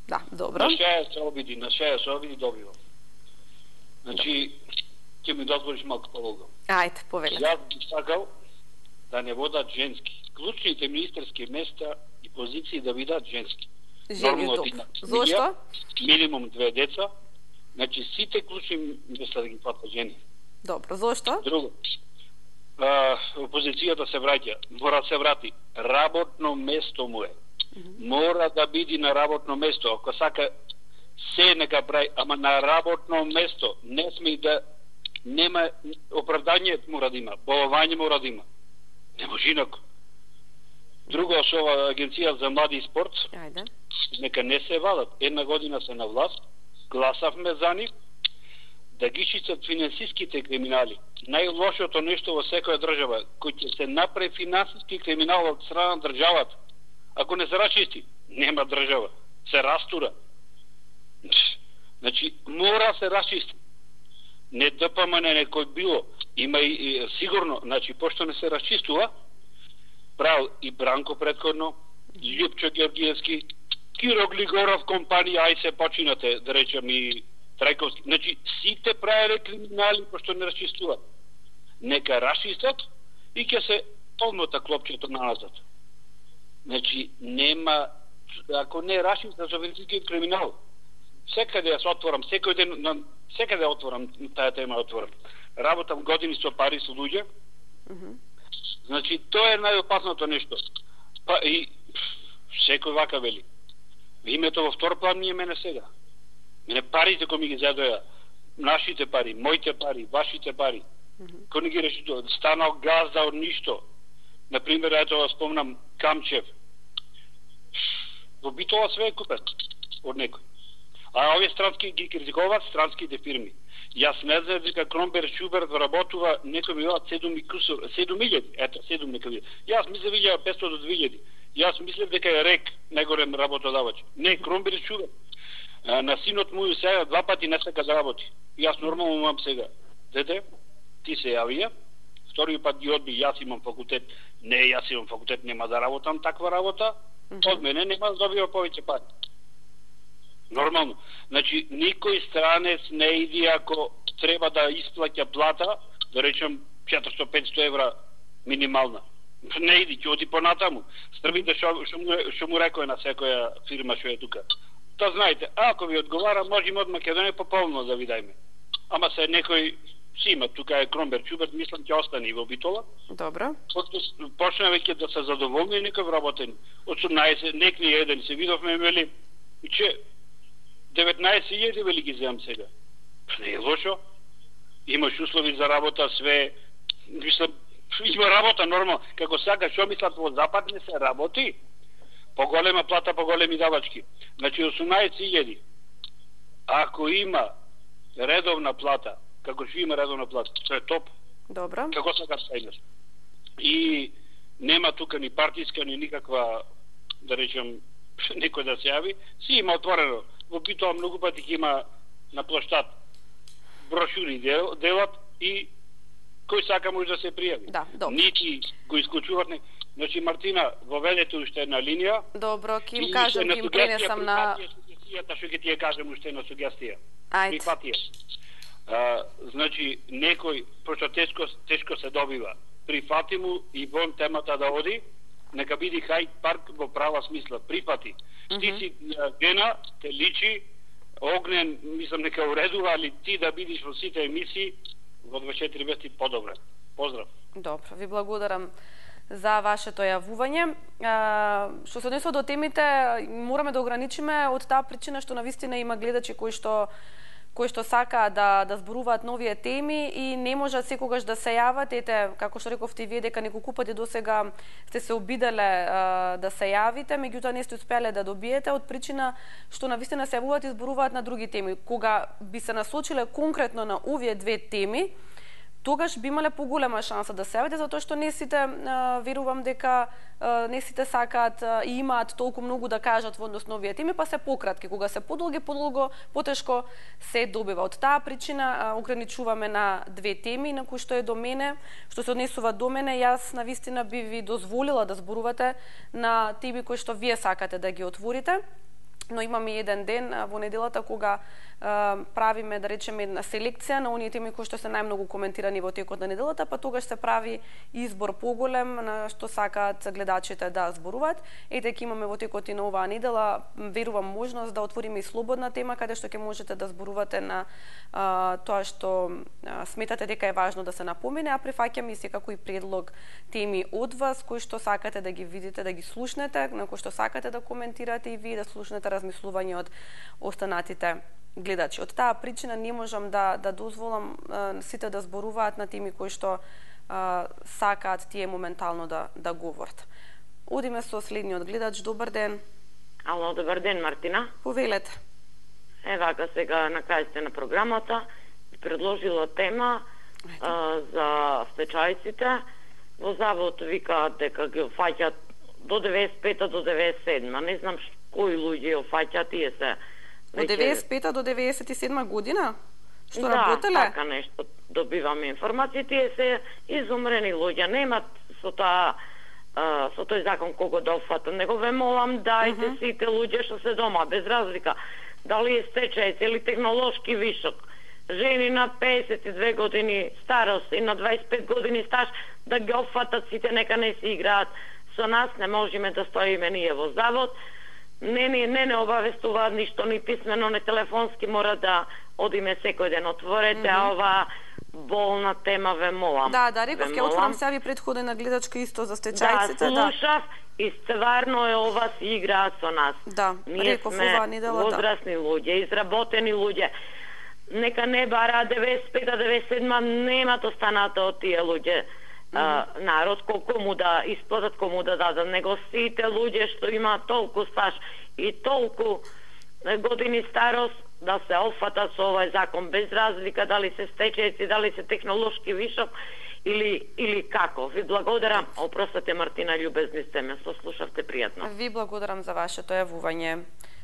Да, добро. На шеја се обиди, на шеја се обиди добива. Значи, ќе ми дозволиш малку полого. Ајде, повелете. Јас би сакал да не водат женски. Клучните министерски места и позиции да бидат женски. Жени топ. Зошто? Минимум две деца. Значи, сите клучни места да ги фатат жени. Добро, зошто? Друго. А, опозицијата се враќа. Мора да се врати. Работно место му е. Mm -hmm. Мора да биде на работно место. Ако сака се нека прави, ама на работно место. Не сме да нема оправдање мора да има. Боловање мора да има. Не може инако. Друго, со ова агенција за млади и спорт, Ајде. Нека не се валат. Една година се на власт, гласавме за нив, да ги шицат финансиските криминали. Најлошото нешто во секоја држава, кој ќе се направи финансиски криминал од страна на државата. Ако не се рачисти, нема држава. Се растура. Значи, мора се рачисти. Не ДПМН некој било. Има и, и сигурно, значи, пошто не се расчистува, правил и Бранко предходно, Лјупчо Георгиевски, Киро Глигоров компанија, ај се починате, да речем и Трајковски. Значи, сите правеле криминали, пошто не расчистуваат. Нека расчистат и ќе се полнота клопчето назад. Значи, нема, ако не расчистат за велики криминал, секаде јас отворам, секој ден, на, секаде отворам, таа тема отворам. Работам години со пари, со луѓе. Mm -hmm. Значи, тоа е најопасното нешто. Па и секој вака вели. Името во втор план ми е мене сега. Мене парите кои ми ги задоја, нашите пари, моите пари, вашите пари, mm -hmm. кои не ги реши тоа, станал газда од ништо. Например, ето спомнам Камчев. Во Битола све е купен од некој. А овие странски ги критикуваат странските фирми. Јас не знам дека Кромбер Шуберт работува некој било седум илјади, ето седум нека биде. Јас мислев илјада и петстотини до две илјади. Јас мислев дека е Рек најголем работодавач. Не, Кромбер Шуберт. А, на синот му сега два пати не сака да работи. Јас нормално имам сега. Дете, ти се јавија, втори пат ги одби, јас имам факултет. Не, јас имам факултет, нема да работам таква работа. Mm -hmm. Од мене нема да добива повеќе пари. Нормално. Значи, никој странец не иди ако треба да исплаќа плата, да речем четиристотини до петстотини евра минимална. Не иди, ќе оди понатаму. Стрбите што, што, му, што му рекој на секоја фирма што е тука. Та знаете, ако ви одговара, можеме од Македонија пополно да ви дајме. Ама се некој си има, тука е Кромбер Чуберт, мислам ќе остане и во Битола. Добро. Почна веќе да се задоволни некој вработен. Од осумнаесет, некни еден се видовме, вели, че деветнаесет илјади вели ги земам сега. Не е лошо. Имаш услови за работа, све. Мислам, има работа нормално. Како сака, што мислат во Запад не се работи? Поголема плата, поголеми давачки. Значи осумнаесет илјади. Ако има редовна плата, како што има редовна плата, тоа е топ. Добро. Како сака стајнеш. И нема тука ни партиска, ни никаква, да речем, некој да се јави. Си има отворено. Во Битола многу пати ќе има на площад брошури дел, делат и кој сака може да се пријави. Да, добро. Нити го исклучуваат. Не. Значи, Мартина, воведете уште една линија. Добро, Ким кажем, Ким пренесам на... Сугестијата што ќе ти ја кажем уште една сугестија. Ајде. Прифатија. А, значи, некој, пошто тешко, тешко се добива, прифати му и вон темата да оди, нека биде Хајд парк во права смисла, прифати. Mm -hmm. Ти си жена, те личи, Огнен, мислам нека уредува, али ти да бидиш во сите емисии, во дваесет и четири вести подобре. Поздрав. Добро, ви благодарам за вашето јавување. А, што се однесува до темите, мораме да ограничиме од таа причина што навистина има гледачи кои што кои што сака да да зборуваат нови теми и не можат секогаш да се јават. Ете, како што рековте и вие дека неколку пати досега сте се обиделе а, да се јавите, меѓутоа не сте успеле да добиете од причина што навистина се јавуваат и зборуваат на други теми. Кога би се насочиле конкретно на овие две теми, тогаш би имале поголема шанса да се јавите, затоа што не сите, а, верувам дека а, не сите сакаат а, и имаат толку многу да кажат во однос на овие теми, па се пократки. Кога се подолги, подолго, потешко се добива. Од таа причина а, ограничуваме на две теми, на кои што е до мене. Што се однесува до мене, јас навистина би ви дозволила да зборувате на теми кои што вие сакате да ги отворите. но имаме еден ден во неделата кога правиме, да речеме, една селекција на оние теми кои што се најмногу коментирани во текот на неделата, па тогаш се прави избор поголем на што сакаат гледачите да зборуваат. Ете, ќе имаме во текот и на оваа недела, верувам, можност да отвориме и слободна тема каде што ќе можете да зборувате на а, тоа што а, сметате дека е важно да се напомене, а прифаќаме и секако и предлог теми од вас кои што сакате да ги видите, да ги слушнете, на кои што сакате да коментирате и вие да слушнете размислување од останатите гледачи. Од таа причина не можам да да дозволам а, сите да зборуваат на теми кои што а, сакаат тие моментално да да говорат. Одиме со следниот гледач. Добар ден. Ало, добар ден, Мартина. Повелете. Е, вака сега на крај сте на програмата предложила тема а, за стечајците. Во завод викаат дека ги фаќат до деветдесет и пета до деветдесет и седма. Не знам кои луѓе фаќат, тие се од деветдесет и пета до деветдесет и седма година? Што да, работеле? Да, така нешто добиваме информација. Тие се изумрени луѓе, немат со таа со тој закон кого да опфата. Него ве молам, дајте uh -huh. сите луѓе што се дома, без разлика дали е стечајец или технолошки вишок, жени на песет и две години старост и на дваесет и пет години стаж, да ги опфатат сите, нека не си играат со нас, не можеме да стоиме ние во завод. Не, не, не, не обавестуваат ништо, ни писмено, ни телефонски, мора да одиме секој ден. Отворете, mm -hmm. а ова болна тема ве молам. Да, да, реков, ќе отворам сега ви предходна гледачка исто за стечајците. Да, слушав да. И стварно е ова си играат со нас. Да, ние реков, сме ова недела, возрастни да. луѓе, изработени луѓе. Нека не бара деветдесет и пета, деветдесет и седма, немат останата од тие луѓе. Mm -hmm. Uh, народ колку му да исплатат, кому да дадат, него сите луѓе што имаат толку стаж и толку години старост да се опфатат со овој закон, без разлика дали се стечајци, дали се технолошки вишок или или како. Ви благодарам. Опростете, Мартина, љубезни сте ме, сослушавте пријатно. Ви благодарам за вашето јавување.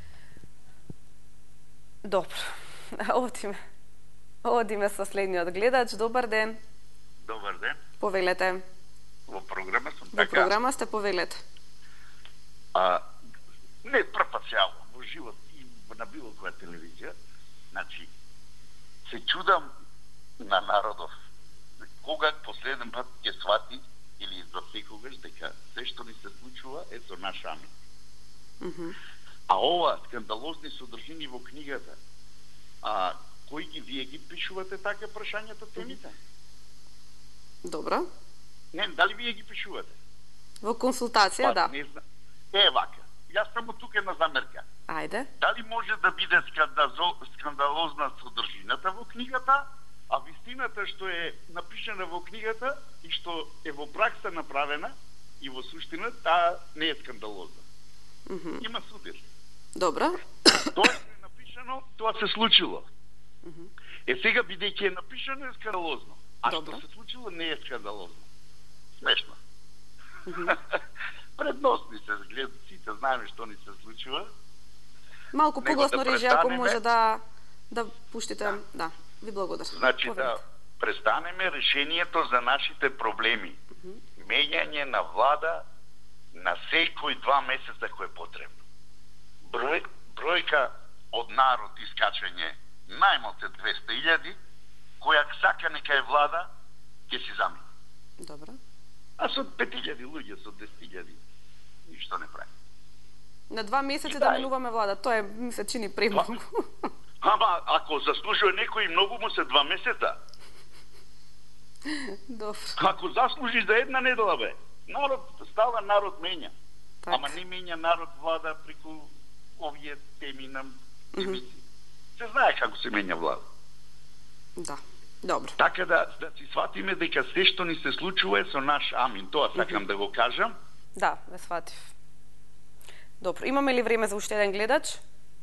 Добро. Одиме. Одиме со следниот гледач. Добар ден. Добар ден. Повелете. Во програма сум Во така. Во програма сте, повелете. А, не прв цяло, во живот и на било која телевизија, значи, се чудам на народов, кога последен пат ќе свати, или за секогаш, дека се што ни се случува е со наш Амин. Mm -hmm. А ова скандалозни содржини во книгата, а кои ги вие ги пишувате така прашањата, темите? Добро. Не, дали вие ги пишувате? Во консултација, па, да. Не знам. Е, вака. Јас само тука една замерка. Ајде. Дали може да биде скандалозна содржината во книгата, а вистината што е напишана во книгата и што е во пракса направена и во суштина, таа не е скандалозна. Mm -hmm. Има судир. Добро. Тоа што е напишано, тоа се случило. Mm -hmm. Е, сега бидејќи е напишано е скандалозно. А Добро. што се случило не е скандалозно. Смешно. Mm -hmm. Предносни се гледат, сите знаеме што ни се случува. Малку погласно да режи, ако може да да пуштите. Да, да. Ви благодарам. Значи Поведите. Да престанеме решението за нашите проблеми. Mm -hmm. Меѓање на влада на секој два месеца кој е потребно. Број, бројка од народ искачање најмалце двеста илјади, која сака нека е влада, ќе си замени. Добро. А со пет илјади луѓе, со десет илјади, ништо не прави. На два месеци да менуваме влада, тоа е, ми се чини премногу. Ама, ако заслужува некој многу му се два месеца. Добро. Ако заслужи за една недела, бе, народ става, народ менја. Так. Ама не менја народ влада преку овие теми на емисии. Mm -hmm. Се знае како се менја влада. Да. Добро. Така да, да си сватиме дека се што ни се случува е со наш Амин. Тоа сакам mm -hmm. да го кажам. Да, ве сватив. Добро. Имаме ли време за уште еден гледач?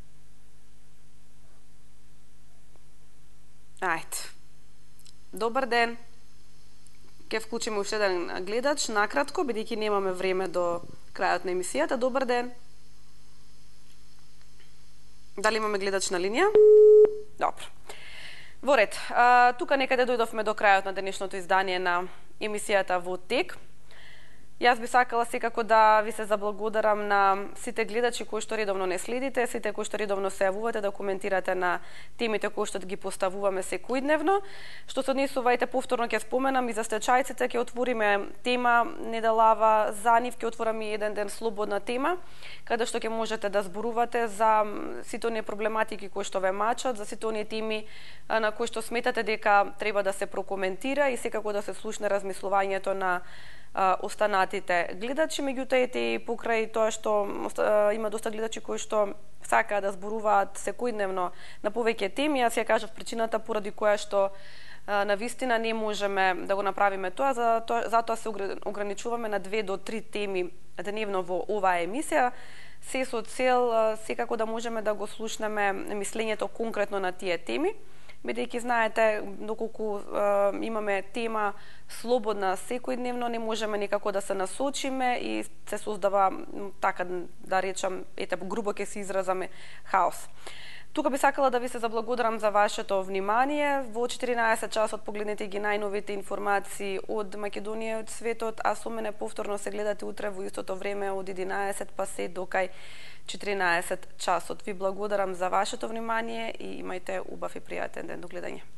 Ајде. Добар ден. Ке вклучиме уште еден гледач, накратко, бидејќи немаме време до крајот на емисијата. Добар ден. Дали имаме гледач на линија? Добро. Во ред. А, тука некаде дојдовме до крајот на денешното издание на емисијата Во тек. Јас би сакала секако да ви се заблагодарам на сите гледачи кои што редовно не следите, сите кои што редовно се јавувате да коментирате на темите кои што ги поставуваме секојдневно. Што се однесува, ете повторно ќе споменам и за стечајците, ќе отвориме тема неделава за нив, ќе отвораме еден ден слободна тема, каде што ќе можете да зборувате за сите оние проблематики кои што ве мачат, за сите оние теми на кои што сметате дека треба да се прокоментира и секако да се слушне размислувањето на останатите гледачи. Меѓутоа, ете и покрај тоа што има доста гледачи кои што сакаат да зборуваат секојдневно на повеќе теми, јас ја кажав причината поради која што на вистина не можеме да го направиме тоа, затоа се ограничуваме на две до три теми дневно во оваа емисија, се со цел секако да можеме да го слушнеме мислењето конкретно на тие теми, бидејќи знаете доколку е, имаме тема слободна секојдневно, не можеме никако да се насочиме и се создава, така да речам, ете грубо ќе се изразаме, хаос. Тука би сакала да ви се заблагодарам за вашето внимание. Во четиринаесет часот погледнете ги најновите информации од Македонија и од светот, а со мене повторно се гледате утре во истото време од единаесет па се до кај четиринаесет часот. Ви благодарам за вашето внимание и имајте убав и пријатен ден. До гледање.